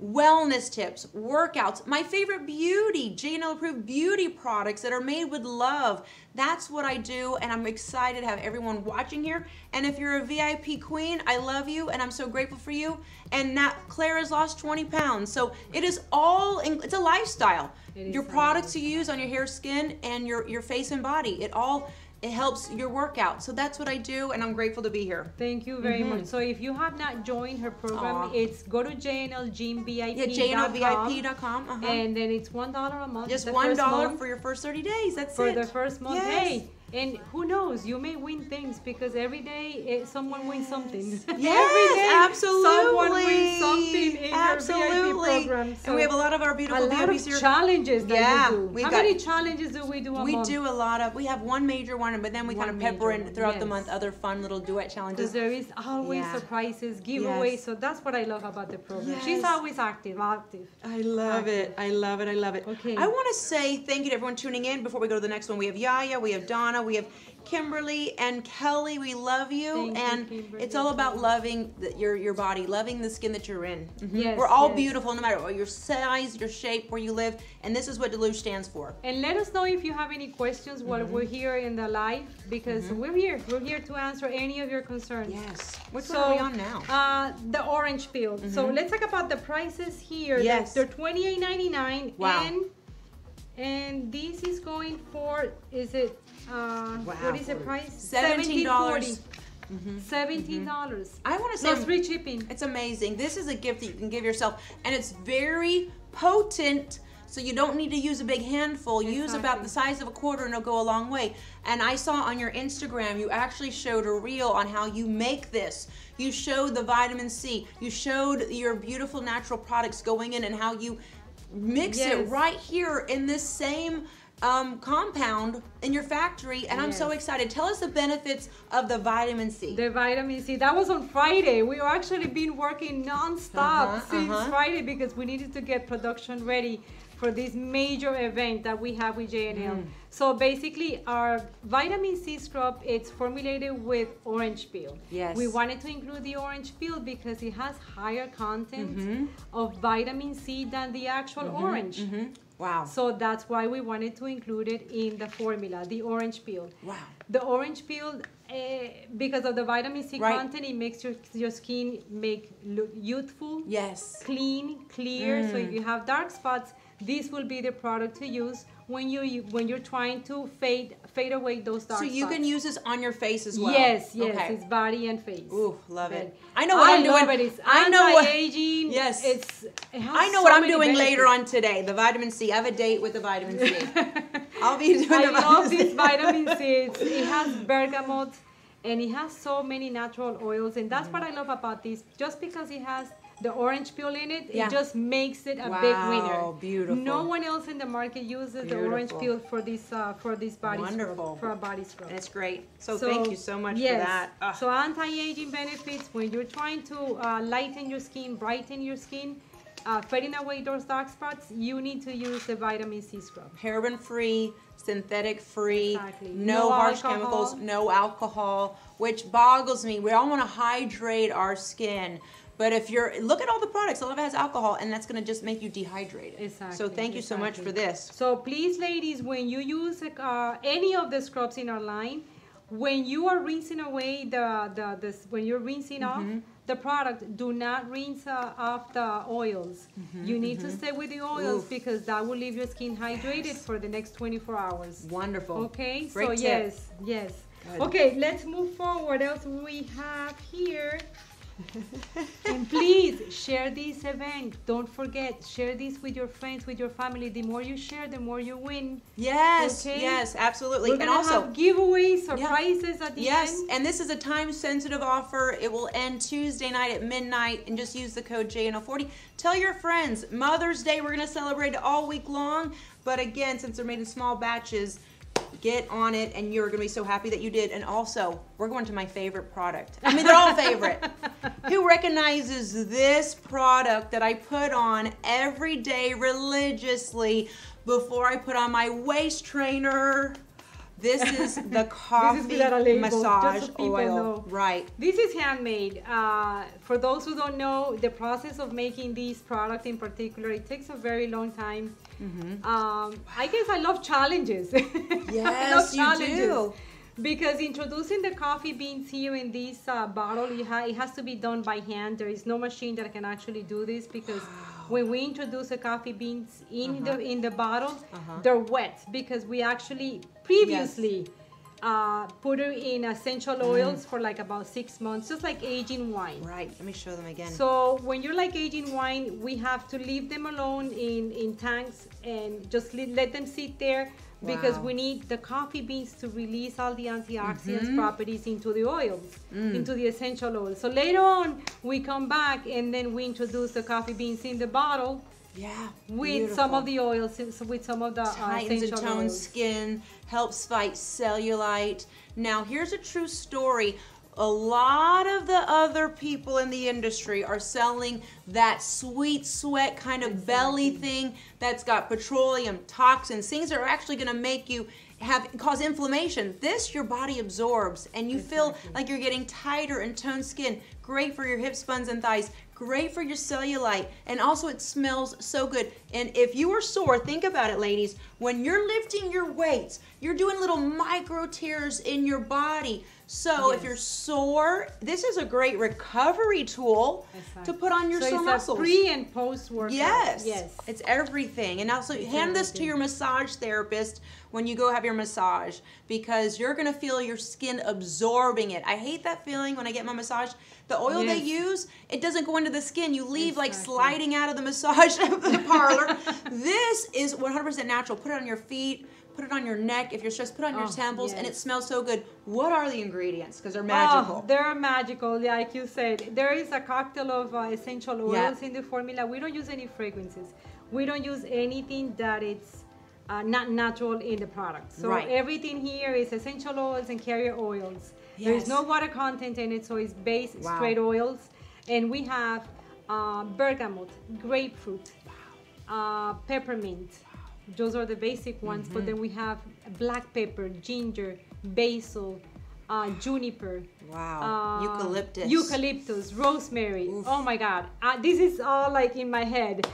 wellness tips, workouts, my favorite beauty, J and L approved beauty products that are made with love. That's what I do, and I'm excited to have everyone watching here. And if you're a V I P queen, I love you, and I'm so grateful for you. And now Claire has lost twenty pounds, so it is all, in, it's a lifestyle. Your products you use on your hair, skin, and your, your face and body, it all, it helps your workout. So that's what I do, and I'm grateful to be here.
Thank you very
Mm-hmm.
much. So if you have not joined her program,
Aw.
it's go to J N L Gym V I P.
Yeah, J N L V I P dot com. Uh-huh.
And then it's one dollar a month.
Just
the
one
first
dollar
month,
for your first thirty days. That's
for
it.
the first month.
Yes.
Hey, and who knows? You may win things because every day eh, someone wins something.
Yes,
every day
absolutely.
someone wins something in
absolutely.
your V I P program. So
and we have a lot of our
a
beautiful
lot
V I Ps
of
here.
challenges that
Yeah,
you do.
we
How
got-
many challenges do we do a
We
month?
do a lot of, we have one major one, but then we kind
One
of pepper
major
in
one,
throughout the
yes.
month other fun little duet
Because
challenges.
there is always
Yeah.
surprises, giveaways.
Yes.
So that's what I love about the program. She's
Yes.
always active, active.
I love it. I love it. I love it.
Okay.
I want to say thank you to everyone tuning in. Before we go to the next one, we have Yaya, we have Donna, we have Kimberly and Kelly. We love you,
Thank you,
and
Kimberly.
it's all about loving the, your your body, loving the skin that you're in. Mhm.
Yes,
We're all
yes.
beautiful, no matter what your size, your shape, where you live, and this is what Deluge stands for.
And let us know if you have any questions while
Mm-hmm.
we're here in the live, because we're here. We're here to answer any of your concerns.
Yes. Which
So,
one are we on now?
Uh, the orange peel. So let's talk about the prices here. They're-
Yes.
They're twenty-eight ninety-nine.
Wow.
And, and this is going for, is it, uh,
Wow.
what is the price?
seventeen dollars.
seventeen dollars.
I want to say
No,
I'm-
free shipping.
It's amazing. This is a gift that you can give yourself, and it's very potent. So you don't need to use a big handful. Use about
Exactly.
the size of a quarter, and it'll go a long way. And I saw on your Instagram, you actually showed a reel on how you make this. You showed the vitamin C. You showed your beautiful natural products going in, and how you mix it
Yes.
right here in this same um, compound in your factory. And I'm so
Yes.
excited. Tell us the benefits of the vitamin C.
The vitamin C. That was on Friday. We actually been working non-stop
Uh-huh,
since
uh-huh.
Friday because we needed to get production ready for this major event that we have with J N L.
Mm.
So basically, our vitamin C scrub, it's formulated with orange peel.
Yes.
We wanted to include the orange peel because it has higher content
Mm-hmm.
of vitamin C than the actual orange.
Mhm. Wow.
So that's why we wanted to include it in the formula, the orange peel.
Wow.
The orange peel, uh, because of the vitamin C
Right.
content, it makes your, your skin make look youthful,
Yes.
clean, clear. So
Mm.
if you have dark spots, this will be the product to use when you you- when you're trying to fade fade away those dark
So
spots.
you can use this on your face as well.
Yes, yes,
Okay.
it's body and face.
Ooh, love
Okay.
it. I know what
I
I'm
love
doing.
it. It's
I know what.
anti-aging.
Yes.
It's, it has
I know
so
what I'm
many
doing later
benefits.
on today. The vitamin C. I have a date with the vitamin C. I'll be doing
I
the
love
vitamin
this
C.
vitamin C. It's, it has bergamot and it has so many natural oils, and that's what I love about this. Just because it has the orange peel in it,
Yeah.
it just makes it a big winner.
Wow, beautiful.
No one else in the market uses the orange
Beautiful.
peel for this uh, for this body
Wonderful.
scrub, for a body scrub.
And it's great. So, thank you so much
yes,
for that. Ugh.
So anti-aging benefits when you're trying to uh, lighten your skin, brighten your skin, uh, fading away those dark spots, you need to use the vitamin C scrub.
Paraben free, synthetic free,
Exactly.
no,
No
harsh
alcohol.
chemicals, no alcohol, which boggles me. We all want to hydrate our skin. But if you're, look at all the products, all of it has alcohol, and that's going to just make you dehydrated.
Exactly,
So thank you so much
exactly.
for this.
So please, ladies, when you use uh, any of the scrubs in our line, when you are rinsing away the, the this, when you're rinsing
Mm-hmm.
off the product, do not rinse uh, off the oils. You need to stay with the oils
Oof.
because that will leave your skin hydrated for the next twenty-four hours.
Wonderful.
Okay,
Great
so
tip.
yes, yes.
Good.
Okay, let's move forward. What else we have here? And please share this event. Don't forget, share this with your friends, with your family. The more you share, the more you win.
Yes,
Okay.
yes, absolutely.
We're
And
gonna
also,
have giveaways, surprises at the
yes,
end.
and this is a time-sensitive offer. It will end Tuesday night at midnight, and just use the code J N O forty. Tell your friends. Mother's Day, we're going to celebrate all week long, but again, since they're made in small batches, get on it, and you're going to be so happy that you did. And also, we're going to my favorite product. I mean, they're all favorite. Who recognizes this product that I put on every day religiously before I put on my waist trainer? This is the coffee
label,
massage
just so people
oil.
know.
Right.
This is handmade. Uh, for those who don't know, the process of making these products in particular, it takes a very long time. Mm-hmm. um, I guess I love challenges.
Yes,
I love challenges.
you do.
Because introducing the coffee beans here in this uh, bottle, it, ha it has to be done by hand. There is no machine that can actually do this because wow. when we introduce the coffee beans in uh-huh. the in the bottle, uh-huh. they're wet because we actually previously yes. uh, put it in essential oils mm. for like about six months, just like aging wine.
Right. Let me show them again.
So when you're like aging wine, we have to leave them alone in in tanks and just let them sit there. Because wow. we need the coffee beans to release all the antioxidants mm-hmm. properties into the oils, mm. into the essential oils. So later on, we come back and then we introduce the coffee beans in the bottle.
Yeah,
with
beautiful.
some of the oils, with some of the uh,
tightens and tones
oils.
skin, helps fight cellulite. Now, here's a true story. A lot of the other people in the industry are selling that sweet sweat kind of exactly. belly thing that's got petroleum, toxins, things that are actually going to make you have cause inflammation. This your body absorbs and you exactly. feel like you're getting tighter and toned skin. Great for your hips, buns, and thighs. Great for your cellulite. And also it smells so good. And if you are sore, think about it, ladies. When you're lifting your weights, you're doing little micro tears in your body. So yes. if you're sore, this is a great recovery tool exactly. to put on your
so
sore
it's
muscles.
A pre and post workout.
Yes.
Yes.
It's everything. And also it's hand everything. This to your massage therapist when you go have your massage because you're going to feel your skin absorbing it. I hate that feeling when I get my massage. The oil yes. they use, it doesn't go into the skin. You leave exactly. like sliding out of the massage of the parlor. This is one hundred percent natural. Put it on your feet. Put it on your neck. If you're stressed, put it on your oh, temples, yes. and it smells so good. What are the ingredients? Because they're magical.
Oh, they're magical, like you said. There is a cocktail of uh, essential oils yeah. in the formula. We don't use any fragrances. We don't use anything that it's uh, not natural in the product. So right. everything here is essential oils and carrier oils. Yes. There is no water content in it, so it's base wow. straight oils. And we have uh, bergamot, grapefruit, wow. uh, peppermint. Those are the basic ones, mm-hmm. but then we have black pepper, ginger, basil, uh, juniper.
Wow. Uh, eucalyptus.
Eucalyptus, rosemary. Oof. Oh my God. Uh, this is all like in my head.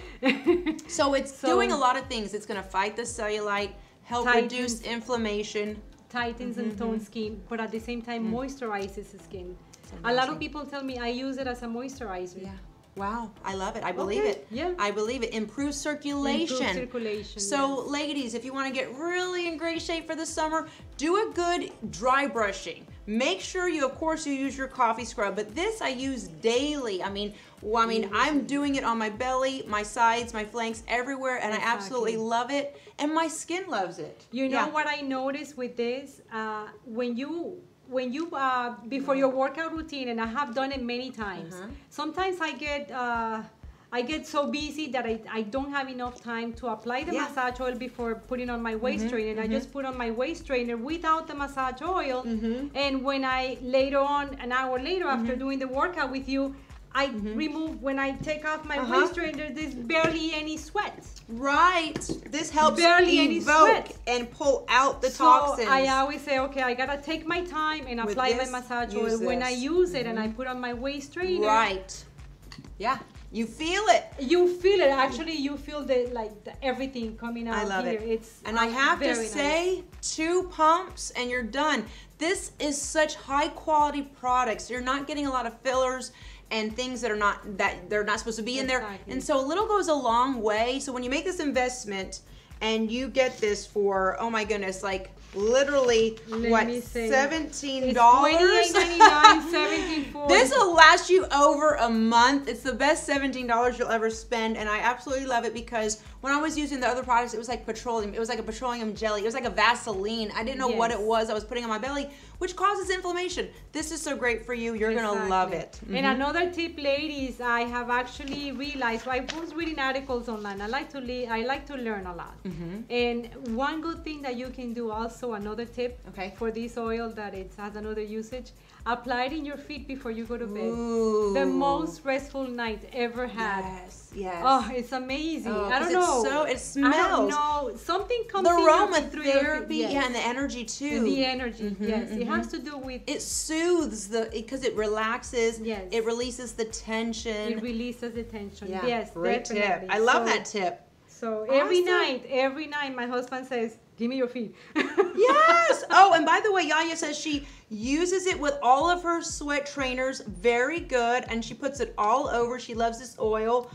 So it's so, doing a lot of things. It's going to fight the cellulite, help tightens, reduce inflammation.
Tightens mm-hmm. and tones skin, but at the same time mm. moisturizes the skin. A lot of people tell me I use it as a moisturizer.
Yeah. Wow, I love it. I believe
okay.
it.
Yeah.
I believe it. Improves circulation.
Improves circulation.
So,
yes.
ladies, if you want to get really in great shape for the summer, do a good dry brushing. Make sure you, of course, you use your coffee scrub, but this I use daily. I mean, well, I mean, mm-hmm. I'm doing it on my belly, my sides, my flanks, everywhere, and exactly. I absolutely love it, and my skin loves it.
You know
yeah.
what I noticed with this? Uh, when you when you uh, before your workout routine, and I have done it many times. Uh-huh. Sometimes I get uh, I get so busy that I, I don't have enough time to apply the yeah. massage oil before putting on my waist mm-hmm, trainer. Mm-hmm. I just put on my waist trainer without the massage oil. Mm-hmm. And when I later on, an hour later, mm-hmm. after doing the workout with you, I mm-hmm. remove, when I take off my uh-huh. waist trainer, there's barely any sweat.
Right. This helps
barely
evoke and pull out the
so
toxins.
I always say, okay, I gotta take my time and
With
apply
this,
my massage oil.
this.
When I use it
mm-hmm.
and I put on my waist trainer.
Right. Yeah. You feel it.
You feel it. Actually, you feel the like the, everything coming out.
I love
here.
it.
It's
and I have to
nice.
say, two pumps and you're done. This is such high quality products. You're not getting a lot of fillers and things that are not that they're not supposed to be in
exactly.
there. And so a little goes a long way. So when you make this investment and you get this for, oh my goodness, like literally
Let
what seventeen dollars?
twenty-eight ninety-nine, seventeen forty.
This will last you over a month. It's the best seventeen dollars you'll ever spend, and I absolutely love it because when I was using the other products, it was like petroleum. It was like a petroleum jelly. It was like a Vaseline. I didn't know yes. what it was I was putting on my belly, which causes inflammation. This is so great for you. You're exactly. gonna love it. Mm-hmm.
And another tip, ladies, I have actually realized. So I was reading articles online. I like to le- I like to learn a lot. Mm-hmm. And one good thing that you can do also, another tip
okay.
for this oil that it has another usage. apply it in your feet before you go to bed.
Ooh.
The most restful night ever had.
Yes, yes.
Oh, it's amazing.
Oh,
I
'cause
don't know.
It's so, it smells.
I don't know. Something comes
The
in your feet through your feet.
aromatherapy,
Yes.
yeah, and the energy too.
The energy,
Mhm,
yes.
mhm.
It has to do with
It soothes the, because it relaxes.
Yes.
It releases the tension.
it releases the tension.
Yeah,
Yes,
great
definitely.
tip. I love
So-
that tip.
So every
Awesome.
night, every night, my husband says, "Give me your feet."
Yes. Oh, and by the way, Yaya says she uses it with all of her sweat trainers. Very good. And she puts it all over. She loves this oil.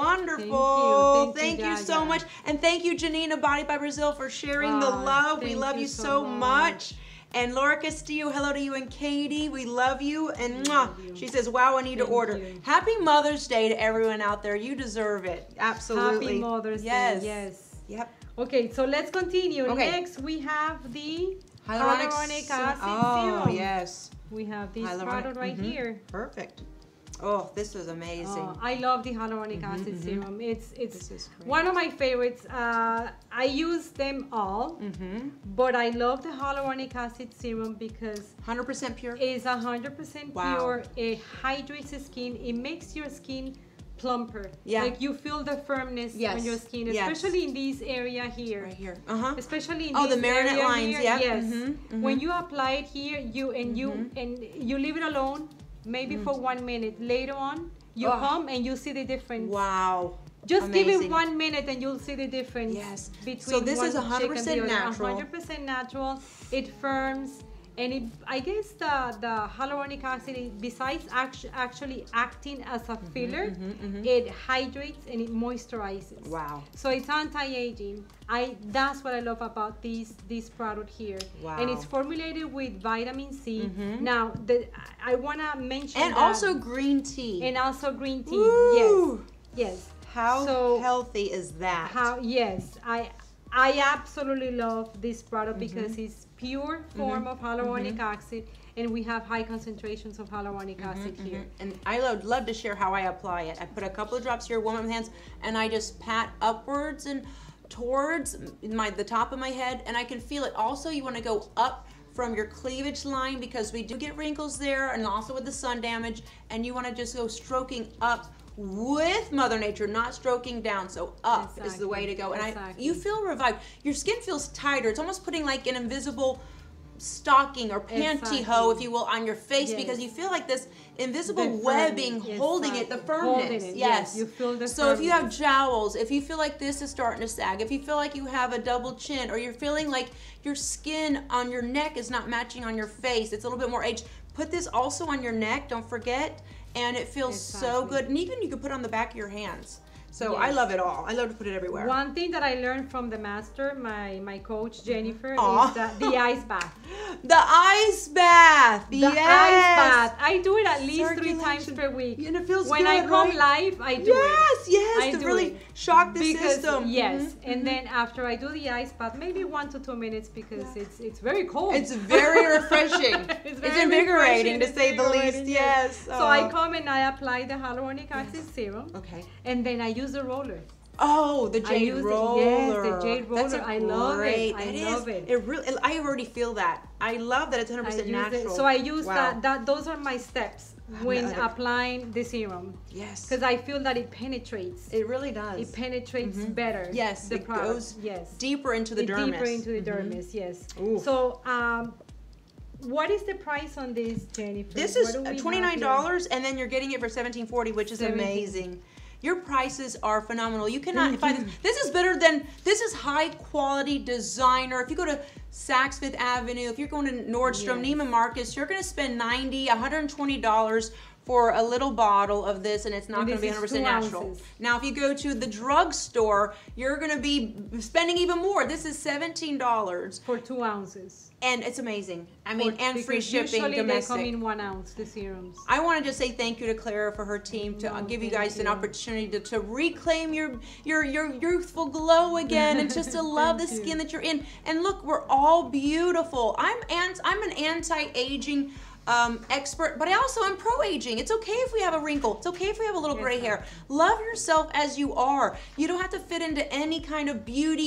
Wonderful.
Thank you. Thank you,
Thank you so
Yaya.
much. And thank you, Janina Body by Brazil, for sharing the
Ah,
love. We
thank
love
you
you
so
so
much.
much. And Laura Castillo, hello to you and Katie. We love you. And mwah,
love you.
she says, wow, I need to
Thank
order.
you.
Happy Mother's Day to everyone out there. You deserve it. Absolutely.
Happy Mother's
yes.
Day. Yes.
Yep.
Okay, so let's continue.
Okay.
Next, we have the
Hyaluronic,
hyaluronic
se-
acid
oh,
serum.
yes.
We have this
Hyaluronic,
product right
mhm.
here.
Perfect. Oh, this is amazing.
Oh, I love the hyaluronic acid
mhm.
serum. It's it's
This is great.
one of my favorites. Uh, I use them all,
Mm-hmm.
but I love the hyaluronic acid serum because
one hundred percent pure.
it's one hundred percent
Wow.
pure. It hydrates the skin. It makes your skin plumper.
Yeah.
Like you feel the firmness
Yes.
on your skin,
Yes.
especially in this area here.
Right here. Uh-huh.
Especially in
Oh, the
this
marinette
area
lines,
here,
yeah.
Yes.
Mhm, mhm.
When you apply it here, you and you and you leave it alone, maybe for one minute. Later on, you
Mm. Oh.
come and you see the difference.
Wow.
Just give it
Amazing.
one minute and you'll see the difference.
Yes.
Between
So this
one
is one hundred
shake and
percent
the other.
natural.
one hundred percent natural. It firms. And it, I guess the, the hyaluronic acid, is- besides act, actually acting as a filler, it hydrates and it moisturizes.
Wow.
So it's anti-aging. I that's what I love about this this product here.
Wow.
And it's formulated with vitamin C. Now, the I wanna mention
And
that-
also green tea.
and also green tea.
Woo!
Yes, yes.
How
So-
healthy is that?
How yes, I I absolutely love this product because it's pure form of hyaluronic acid, and we have high concentrations of hyaluronic acid here.
And I would love to share how I apply it. I put a couple of drops here, warm up my hands, and I just pat upwards and towards my the top of my head, and I can feel it. Also, you want to go up from your cleavage line because we do get wrinkles there, and also with the sun damage, and you want to just go stroking up with Mother Nature, not stroking down. So up is the way to go. And I,
Exactly.
you feel revived. Your skin feels tighter. It's almost putting like an invisible stocking or pantyhose,
Exactly.
if you will, on your face
Yes.
because you feel like this invisible
The
webbing
firmness,
holding it, the
exactly.
firmness.
Holding it,
yes.
yes, you feel the
So if you have
firmness.
jowls, if you feel like this is starting to sag, if you feel like you have a double chin, or you're feeling like your skin on your neck is not matching on your face, it's a little bit more aged, put this also on your neck, don't forget, and it feels so
Exactly.
good. And even you can put it on the back of your hands. So I
Yes.
love it all. I love to put it everywhere.
One thing that I learned from the master, my my coach Jennifer,
Aw.
is that the ice bath.
The ice bath.
The
yes.
ice bath. I do it at least three times
Circulation.
per week.
And it feels
when
good,
I come
right?
live, I do
yes,
it.
yes,
I
to
do
really
it.
shock the
because
system.
yes,
Mhm,
and
mhm.
then after I do the ice bath, maybe one to two minutes because it's it's very cold.
It's very refreshing.
It's
It's
very
invigorating, to
refreshing,
say the
invigorating,
least. Yes.
So I
Oh.
come and I apply the hyaluronic acid serum,
Okay.
and then I use the roller.
Oh, the
I
jade
use the-
roller.
yes, the jade
That's
roller.
a
I love it.
great-
I
is.
love it.
It really. I already feel that. I love that it's one hundred
I
percent
use it-
natural.
So I use
Wow.
that. That those are my steps when
love it.
applying the serum
Yes.
because I feel that it penetrates.
It really does.
It penetrates better.
Yes,
the
it
product.
goes
yes.
deeper into the
It
dermis.
deeper into the dermis. Yes.
Ooh.
So, um, what is the price on this, Jennifer?
This
What
is
do we have
twenty-nine
here?
dollars, and then you're getting it for seventeen forty, which is
seventeen.
amazing. Your prices are phenomenal. You cannot find this. This is better than, this is high quality designer. If you go to Saks Fifth Avenue, if you're going to Nordstrom,
Yes.
Neiman Marcus, you're going to spend ninety dollars, one hundred twenty dollars for a little bottle of this, and it's not
And
going to be
this
one
is
hundred percent
two
natural.
ounces.
Now, if you go to the drugstore, you're going to be spending even more. This is seventeen dollars,
For two ounces.
and it's amazing. I mean,
For-
and free
because
shipping
usually
domestic.
they come in one ounce, the serums.
I want to just say thank you to Clara for her team to uh,
No,
give you
thank
guys an
you.
opportunity to, to reclaim your your your youthful glow again and just to love the
Thank you.
skin that you're in. And look, we're all beautiful. I'm ant I'm an anti-aging um, expert, but I also am pro-aging. It's okay if we have a wrinkle. It's okay if we have a little gray hair. Love yourself as you are. You don't have to fit into any kind of beauty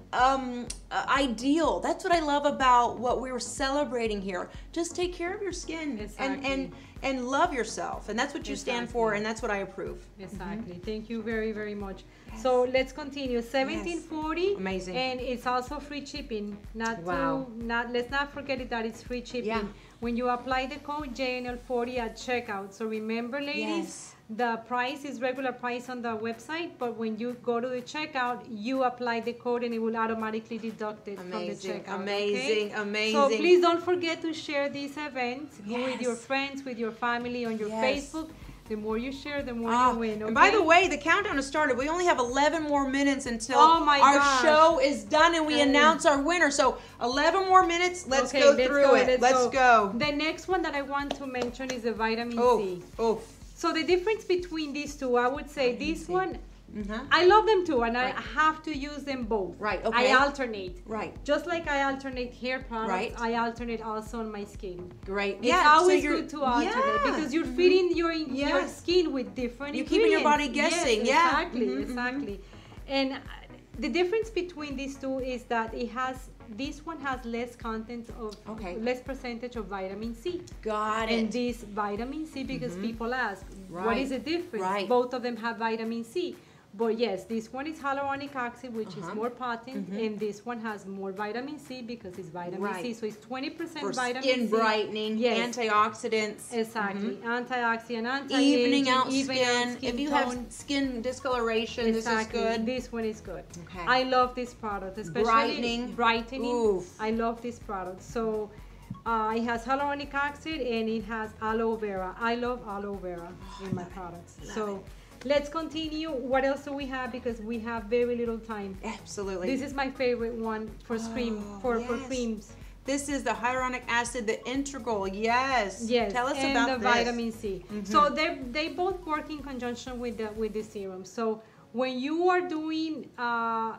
um, uh, ideal. That's what I love about what we were celebrating here. Just take care of your skin
Exactly.
and, and, and love yourself. And that's what you stand for,
Exactly.
and that's what I approve.
Exactly. Mm-hmm. Thank you very, very much. So let's continue. seventeen forty.
Yes. Amazing.
And it's also free shipping. Not
Wow.
to, not let's not forget it that it's free shipping.
Yeah.
When you apply the code J N L forty at checkout. So remember, ladies,
Yes.
the price is regular price on the website, but when you go to the checkout, you apply the code and it will automatically deduct it
Amazing,
from the checkout.
amazing,
okay?
amazing.
So please don't forget to share this event with your
Yes.
friends, with your family, on your
Yes.
Facebook. The more you share, the more
Ah,
you win. Okay?
And by the way, the countdown has started. We only have eleven more minutes until
Oh my
our
gosh.
show is done and we
Um,
announce our winner. So eleven more minutes. Let's
Okay,
go
let's
through
go,
it.
let's
Let's go.
The next one that I want to mention is the vitamin
Oh,
C.
oh.
So the difference between these two, I would say
Vitamin
this
C.
one,
Uh-huh.
I love them too, and
Right.
I have to use them both.
Right,
I
okay.
alternate.
Right.
Just like I alternate hair products,
Right.
I alternate also on my skin.
Great.
It's
yeah, so
always
you're-
good to alternate
yeah.
because you're feeding your your
Yes.
skin with different
You're keeping your body
ingredients.
guessing,
Yes,
yeah.
exactly,
Mhm,
exactly. And uh, the difference between these two is that it has this one has less content of
Okay.
less percentage of vitamin C.
Got
And
it.
this vitamin C, because people ask, what
Right.
is the difference?
Right.
Both of them have vitamin C. But yes, this one is hyaluronic acid, which
Uh-huh.
is more potent, and this one has more vitamin C because it's vitamin
Right.
C. So it's twenty percent
For
vitamin
skin
C.
brightening,
Yes.
antioxidants.
Exactly. Antioxidant, anti-aging,
Evening out
even
skin.
out skin
If you
tone.
have skin discoloration,
Exactly.
this is good.
This one is good.
Okay.
I love this product, especially
Brightening.
brightening.
Oof.
I love this product. So uh, it has hyaluronic acid and it has aloe vera. I love aloe vera in my products. So let's continue. What else do we have? Because we have very little time.
Absolutely.
This is my favorite one for cream
Oh,
for, for
yes.
creams.
This is the hyaluronic acid, the integral. Yes.
Yes,
Tell us
and
about
the
this.
vitamin C. So they they both work in conjunction with the with the serum. So when you are doing uh,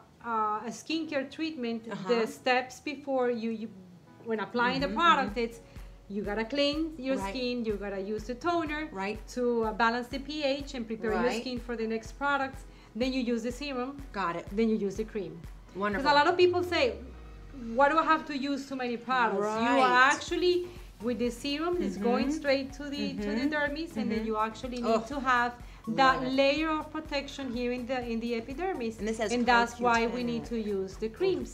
uh, a skincare treatment,
Uh-huh.
the steps before you, you when applying the product, it's you gotta cleanse your
Right.
skin. You gotta use the toner
Right.
to uh, balance the pH and prepare your
Right.
skin for the next products. Then you use the serum.
Got it.
Then you use the cream.
Wonderful.
Because a lot of people say, why do I have to use too many products? You are
Right.
actually, with the serum, it's going straight to the to the dermis, and then you actually need
Oh,
to have that
love it.
layer of protection here in the in the epidermis.
And this has
and that's why we
CoQ ten
need
in
to use the creams.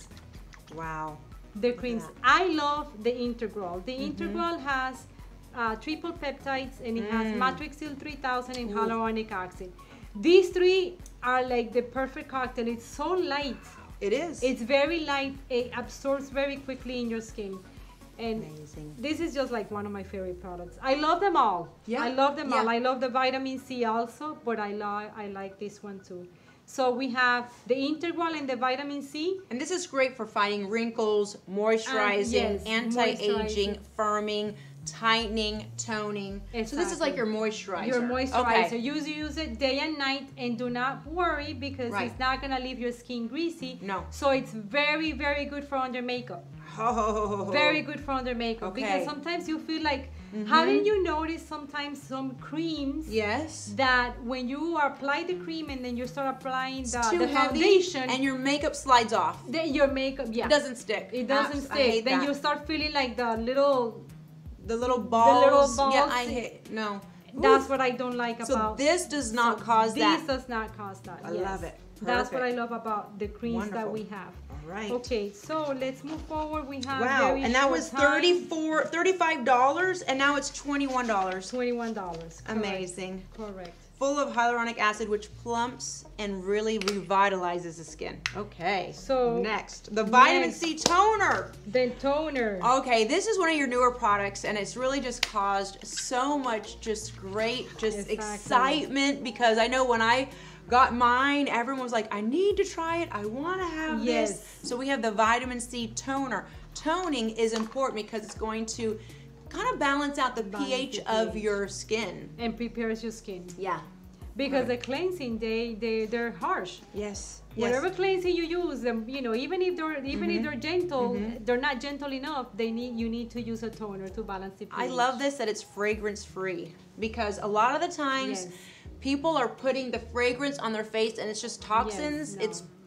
Wow.
The creams.
that.
I love the integral. The integral has uh, triple peptides, and it has matrixyl three thousand and hyaluronic acid. These three are like the perfect cocktail. It's so light.
It is.
It's very light. It absorbs very quickly in your skin. And
Amazing.
this is just like one of my favorite products. I love them all.
Yeah,
I love them all.
yeah.
I love the vitamin C also, but I love I like this one too. So we have the integral and the vitamin C.
And this is great for fighting wrinkles, moisturizing,
yes,
anti-aging,
moisturizing.
firming, tightening, toning. So this is like your moisturizer.
Your moisturizer.
Okay.
Use use it day and night, and do not worry because
Right.
it's not gonna leave your skin greasy.
No.
So it's very very good for under makeup.
Oh.
Very good for under makeup
Okay.
because sometimes you feel like, haven't you noticed sometimes some creams
Yes.
that when you apply the cream and then you start applying the,
Too
the
heavy,
foundation,
and your makeup slides off.
then your makeup, yeah,
It doesn't stick.
it doesn't
I- I
stick.
hate
Then
that.
you start feeling like the little.
the little balls.
little
Yeah,
balls.
I hate. No.
That's
Oof.
what I don't like
So
about.
this does not
so
cause
this
that.
does not cause that.
I
yes.
love it.
That's what I
Perfect.
love about the creams that
Wonderful.
we have.
All right.
Okay, so let's move forward. We have
Wow,
very
and that
short
was
time.
thirty-four, thirty-five dollars, and now it's twenty-one dollars.
Twenty-one dollars.
Amazing.
Correct.
Full of hyaluronic acid, which plumps and really revitalizes the skin. Okay.
So,
next, the vitamin
next.
C toner.
The toner.
Okay, this is one of your newer products, and it's really just caused so much just great, just
Exactly.
excitement, because I know when I got mine, everyone was like, I need to try it, I want to have
Yes.
this. So we have the vitamin C toner. Toning is important because it's going to kind of balance out the
Balance
pH
the
of
pH.
your skin.
And prepares your skin.
Yeah.
Because the cleansing, they they they're harsh.
Yes.
Whatever cleansing you use, them you know, even if they're even if they're gentle, they're not gentle enough. They need you need to use a toner to balance the pH.
I love this that it's fragrance free, because a lot of the times
Yes.
people are putting the fragrance on their face and it's just toxins.
no.
It's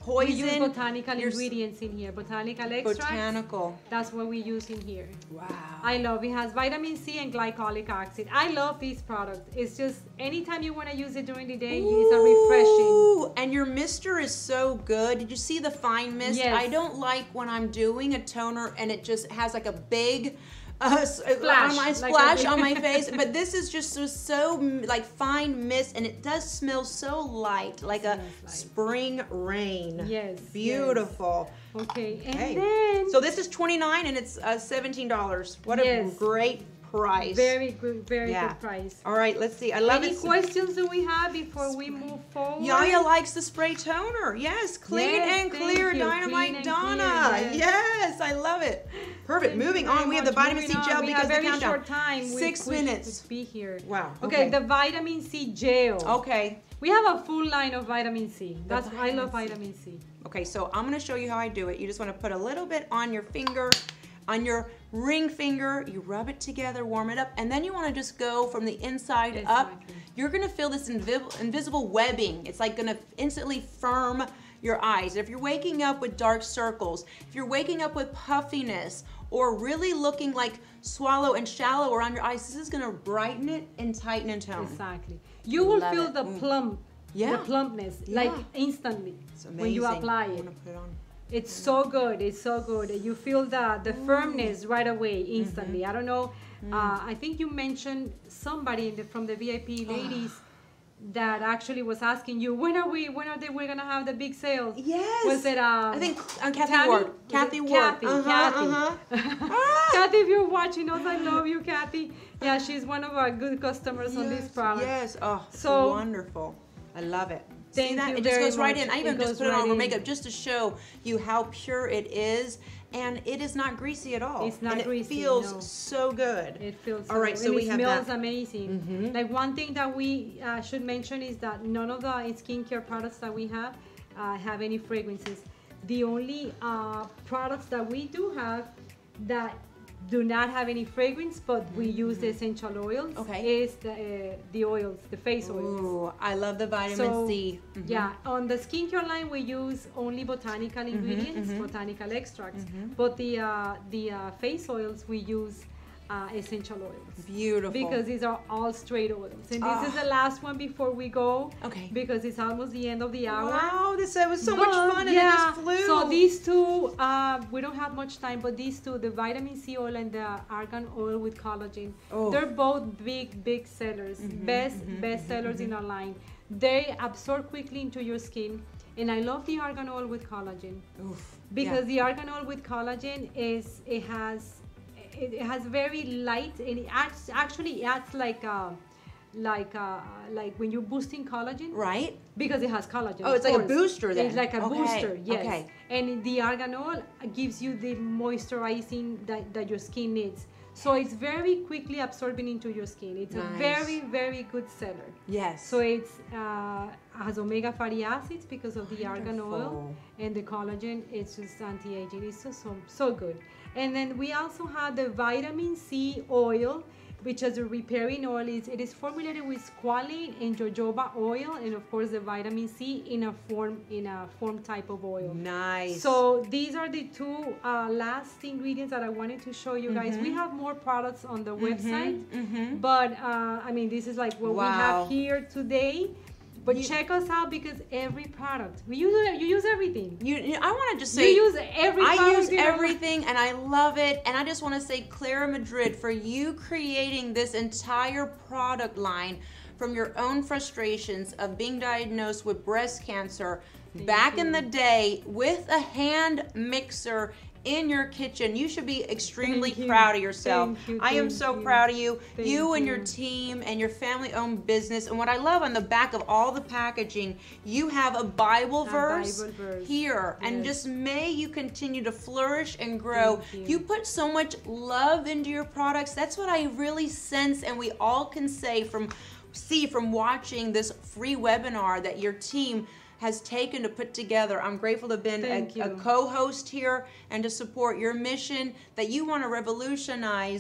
poison.
We use botanical
your
ingredients in here. Botanical extracts.
Botanical.
That's what we use in here.
Wow.
I love it. It has vitamin C and glycolic acid. I love this product. It's just anytime you want to use it during the day,
Ooh,
it's a refreshing.
And your mister is so good. Did you see the fine mist?
Yes.
I don't like when I'm doing a toner and it just has like a big uh,
splash,
on my
like
splash
a-
on my face. But this is just so, so like fine mist, and it does smell so light, like a
Smells light.
spring rain.
Yes,
Beautiful.
Okay, and
Okay.
then
So this is twenty-nine dollars and it's uh, seventeen dollars. What
Yes.
a great price.
very good, very
Yeah.
good price.
All right, let's see. I love
Any
it.
questions do we have before we move forward?
Yaya likes the spray toner. Yes, clean
Yes,
and
thank
clear,
you.
Dynamite
Clean and
Donna.
clear, yes.
yes. I love it. Perfect.
Thank you
Moving
very
on, we have the
much.
vitamin C
Moving
gel
on. We
because
have
the
very
countdown.
short time. We
Six
wish we
minutes.
could be here.
Wow.
Okay,
Okay.
the vitamin C gel.
Okay.
We have a full line of vitamin C. That's I love
vitamin
vitamin C.
Okay, so I'm gonna show you how I do it. You just wanna put a little bit on your finger, on your ring finger, you rub it together, warm it up, and then you wanna just go from the inside up.
Exactly.
You're gonna feel this invi- invisible webbing. It's like gonna instantly firm your eyes. If you're waking up with dark circles, if you're waking up with puffiness, or really looking like swallow and shallow around your eyes, this is gonna brighten it and tighten and tone.
Exactly. You will
Love
feel
it.
the
Mm.
plump,
Yeah.
the plumpness,
Yeah.
like instantly
It's
when you
amazing.
apply
I'm
it.
gonna put it on.
It's so good. It's so good. You feel the the firmness right away, instantly.
Mm-hmm.
I don't know. Uh, I think you mentioned somebody in the, from the V I P ladies that actually was asking you, when are we? When are they? We're gonna have the big sales.
Yes.
Was it? Um,
I think uh, Kathy
Tammy?
Ward.
Was it
Kathy Ward.
Kathy.
Uh-huh,
Kathy.
uh-huh. Ah!
Kathy, if you're watching us, I love you, Kathy. Yeah, she's one of our good customers on this
Yes,
product.
Yes. Oh,
So-
so wonderful. I love it.
Thank
See that?
you
It just
very
goes right
much.
in. I
It
even just
goes
put it
right
on over
in.
makeup just to show you how pure it is, and it is not greasy at all.
It's not
and
greasy,
It feels
no.
so good.
It feels
All right,
so,
so
and
we
it
have
smells
that.
amazing.
Mhm.
Like one thing that we uh, should mention is that none of the skincare products that we have uh, have any fragrances. The only uh, products that we do have that do not have any fragrance, but we use the essential oils.
Okay.
Is the uh, the oils, the face oils.
Ooh, I love the vitamin
So,
C. Mhm.
Yeah, on the skincare line we use only botanical ingredients,
mhm.
botanical extracts. But the uh, the uh, face oils we use uh, essential oils.
Beautiful.
Because these are all straight oils. And this is
Ah.
the last one before we go.
Okay.
Because it's almost the end of the hour.
Wow, this was so much
But,
fun, and
yeah,
it just flew.
So these two, uh, we don't have much time, but these two, the vitamin C oil and the argan oil with collagen,
Oh.
they're both big, big sellers, best, best sellers in our line. They absorb quickly into your skin. And I love the argan oil with collagen
Oof.
because the argan oil with collagen is, it has, it, it has very light, and it acts, actually acts like, uh, like, uh, like when you're boosting collagen.
Right?
Because it has collagen.
Oh,
of
it's like a
course.
booster then.
It's like a
Okay,
booster, yes.
okay.
And the argan oil gives you the moisturizing that, that your skin needs. So it's very quickly absorbing into your skin. It's
Nice.
a very, very good seller.
Yes.
So it's uh, has omega fatty acids because of the argan oil,
Wonderful.
and the collagen. It's just anti-aging. It's so so so good. And then we also have the vitamin C oil, which is a repairing oil. Is it is formulated with squalene and jojoba oil, and of course the vitamin C in a form in a form type of oil.
Nice.
So these are the two uh, last ingredients that I wanted to show you guys. We have more products on the website,
mhm.
but uh, I mean this is like what we
Wow.
have here today. But
You-
check us out because every product we use, you use everything.
You, you, I want to just
You
say,
use every
I
product
use
in our-
everything and I love it. And I just want to say, Clara Madrid, for you creating this entire product line from your own frustrations of being diagnosed with breast cancer back in
you.
the day with a hand mixer in your kitchen. You should be extremely
Thank you.
proud of yourself.
Thank you,
I am
thank
so
you.
proud of you.
Thank
you and your
you.
team and your family-owned business. And what I love on the back of all the packaging, you have a Bible
A
verse
Bible verse.
here. And
Yes.
just may you continue to flourish and grow.
Thank you.
You put so much love into your products. That's what I really sense, and we all can say from see from watching this free webinar that your team has taken to put together. I'm grateful to have been
Thank
a, a
you.
co-host here and to support your mission that you want to revolutionize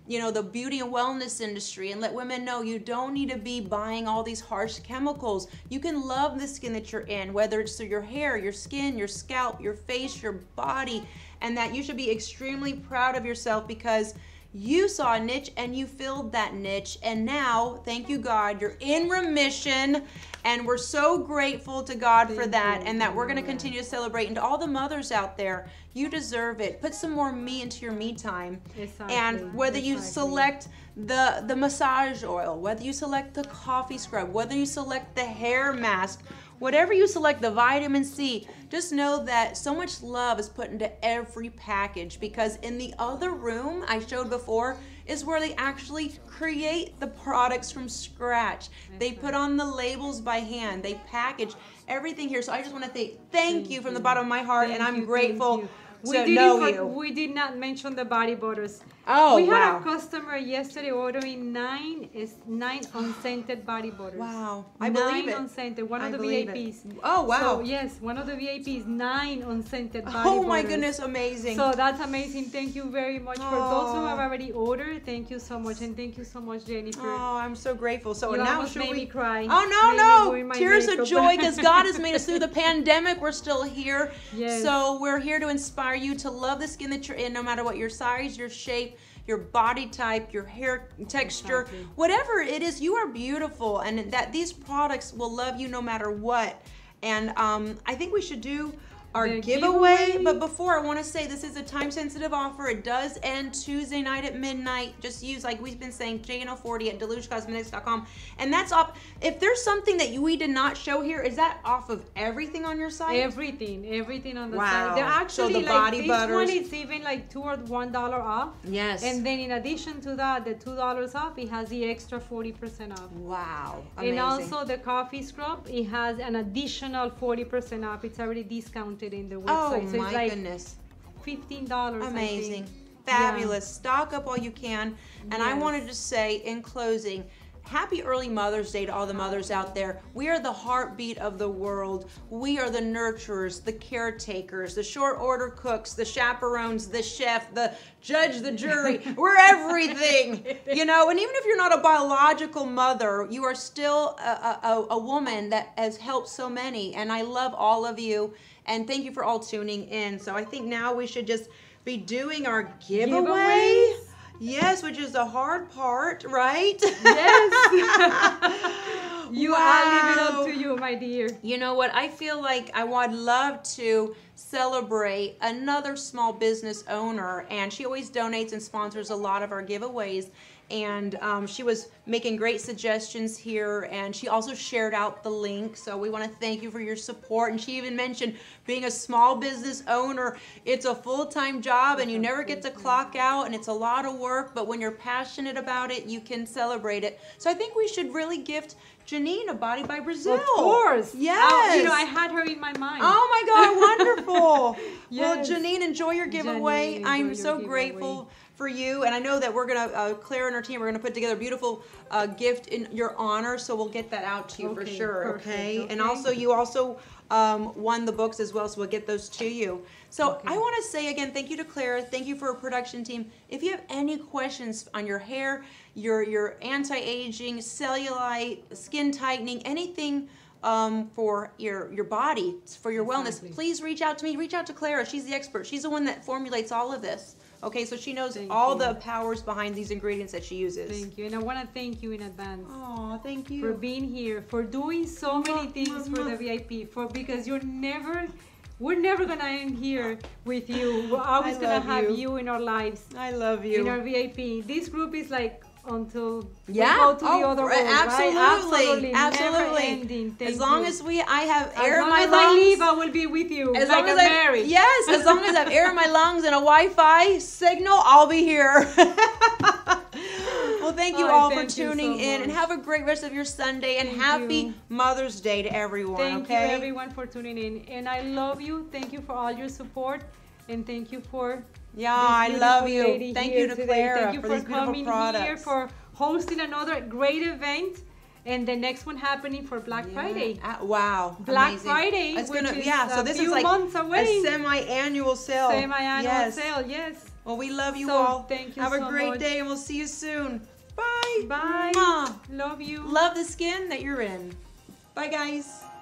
you know, the beauty and wellness industry and let women know you don't need to be buying all these harsh chemicals. You can love the skin that you're in, whether it's through your hair, your skin, your scalp, your face, your body, and that you should be extremely proud of yourself because you saw a niche and you filled that niche, and now, thank you God, you're in remission, and we're so grateful to God for that, and that we're going to continue to celebrate. And to all the mothers out there, you deserve it. Put some more me into your me time.
Exactly.
And whether you
Exactly.
select the the massage oil, whether you select the coffee scrub, whether you select the hair mask, whatever you select, the vitamin C, just know that so much love is put into every package, because in the other room I showed before is where they actually create the products from scratch. That's they put right. on the labels by hand. They package everything here. So I just want to say thank, thank you from you. the bottom of my heart,
thank
and I'm
you,
grateful
we
to
did
know
for,
you.
We did not mention the body butters.
Oh,
we
wow.
had a customer yesterday ordering nine is nine unscented body butters.
Wow, I
nine
believe it.
unscented. One
I
of the
believe
V I Ps.
It. Oh wow.
So, yes, one of the V I Ps. Nine unscented body
Oh my
butters.
goodness, amazing.
So that's amazing. Thank you very much
oh.
for those who have already ordered. Thank you so much, and thank you so much, Jennifer.
Oh, I'm so grateful. So
you
now
almost
should
made
we?
me cry.
Oh
Made
no,
me ruin
no,
my
tears
makeup.
of joy, because God has made us through the pandemic. We're still here.
Yes.
So we're here to inspire you to love the skin that you're in, no matter what your size, your shape, your body type, your hair texture,
Exactly.
whatever it is, you are beautiful, and that these products will love you no matter what. And um, I think we should do our
The
giveaway.
giveaway.
But before, I want to say this is a time-sensitive offer. It does end Tuesday night at midnight. Just use, like we've been saying, J N O forty at deluge cosmetics dot com, and that's off. If there's something that we did not show here, is that off of everything on your site?
Everything, everything on the
Wow.
site. They're actually
So the
like
body
this
butters.
one is even like two or one dollar off.
Yes.
And then in addition to that, the two dollars off, it has the extra forty percent off.
Wow. Amazing.
And also the coffee scrub, it has an additional forty percent off. It's already discounted in the website.
Oh
so
my
it's like
goodness.
fifteen dollars.
Amazing. Fabulous. Stock up while you can. And I
Yes.
wanted to say in closing, happy early Mother's Day to all the mothers out there. We are the heartbeat of the world. We are the nurturers, the caretakers, the short order cooks, the chaperones, the chef, the judge, the jury. We're everything, you know. And even if you're not a biological mother, you are still a, a, a woman that has helped so many. And I love all of you. And thank you for all tuning in. So I think now we should just be doing our giveaway.
Giveaways?
Yes, which is the hard part, right?
Yes. You
Wow.
I leave it up to you, my dear.
You know what? I feel like I would love to celebrate another small business owner, and she always donates and sponsors a lot of our giveaways. And um, she was making great suggestions here, and she also shared out the link. So we want to thank you for your support. And she even mentioned being a small business owner, it's a full-time job, and you never get to clock out, and it's a lot of work. But when you're passionate about it, you can celebrate it. So I think we should really gift Janine a Body by Brazil.
Of course.
Yes.
I, you know, I had her in my mind.
Oh my God, wonderful. Well,
Yes.
Janine, enjoy your giveaway.
Janine, enjoy
I'm
your
so
giveaway.
grateful for you, and I know that we're gonna, uh, Claire and her team, we're gonna put together a beautiful uh, gift in your honor, so we'll get that out to you for
Okay,
sure,
perfect,
okay? And
okay.
also, you also um, won the books as well, so we'll get those to you. So
Okay.
I want to say again, thank you to Claire, thank you for our production team. If you have any questions on your hair, your your anti-aging, cellulite, skin tightening, anything um, for your your body, for your
Exactly.
wellness, please reach out to me. Reach out to Clara. She's the expert. She's the one that formulates all of this. Okay, so she knows
Thank
all
you.
the powers behind these ingredients that she uses.
Thank you. And I want to thank you in advance.
Oh, thank you.
For being here, for doing so many things for the V I P, for because you're never, we're never gonna end here with you. We're always
I
gonna
love
have
you.
you in our lives,
I love
in our
you.
V I P. This group is like until
Yeah.
we go to
oh,
the other world,
absolutely.
right? Absolutely,
Absolutely.
never ending. Thank
As long
you.
as we, I have
as
air in
long
my
as
lungs.
I leave, I will be with you.
As
like
long as
a
I,
marriage.
yes, as long as I have air in my lungs and a Wi-Fi signal, I'll be here. Well, thank you
Oh,
all for
thank you
tuning
so
in, and
much.
have a great rest of your Sunday, and
Thank
happy
you.
Mother's Day to everyone.
Thank
okay.
you everyone for tuning in, and I love you. Thank you for all your support, and thank you for
Yeah,
this
I love
beautiful
you.
lady
Thank
here
you to
today.
Clara
Thank you
for
for,
these beautiful
coming
products.
here, for hosting another great event, and the next one happening for Black
Yeah.
Friday.
Uh, wow.
Black
amazing.
Friday,
It's
which
gonna,
is
yeah. So
a
this
few
is like
months away.
a semi-annual sale.
Semi-annual
yes.
sale, yes.
Well, we love you
So,
all.
thank you
Have a
so
great
much.
day, and we'll see you soon. Bye.
Bye.
Mwah.
Love you.
Love the skin that you're in. Bye, guys.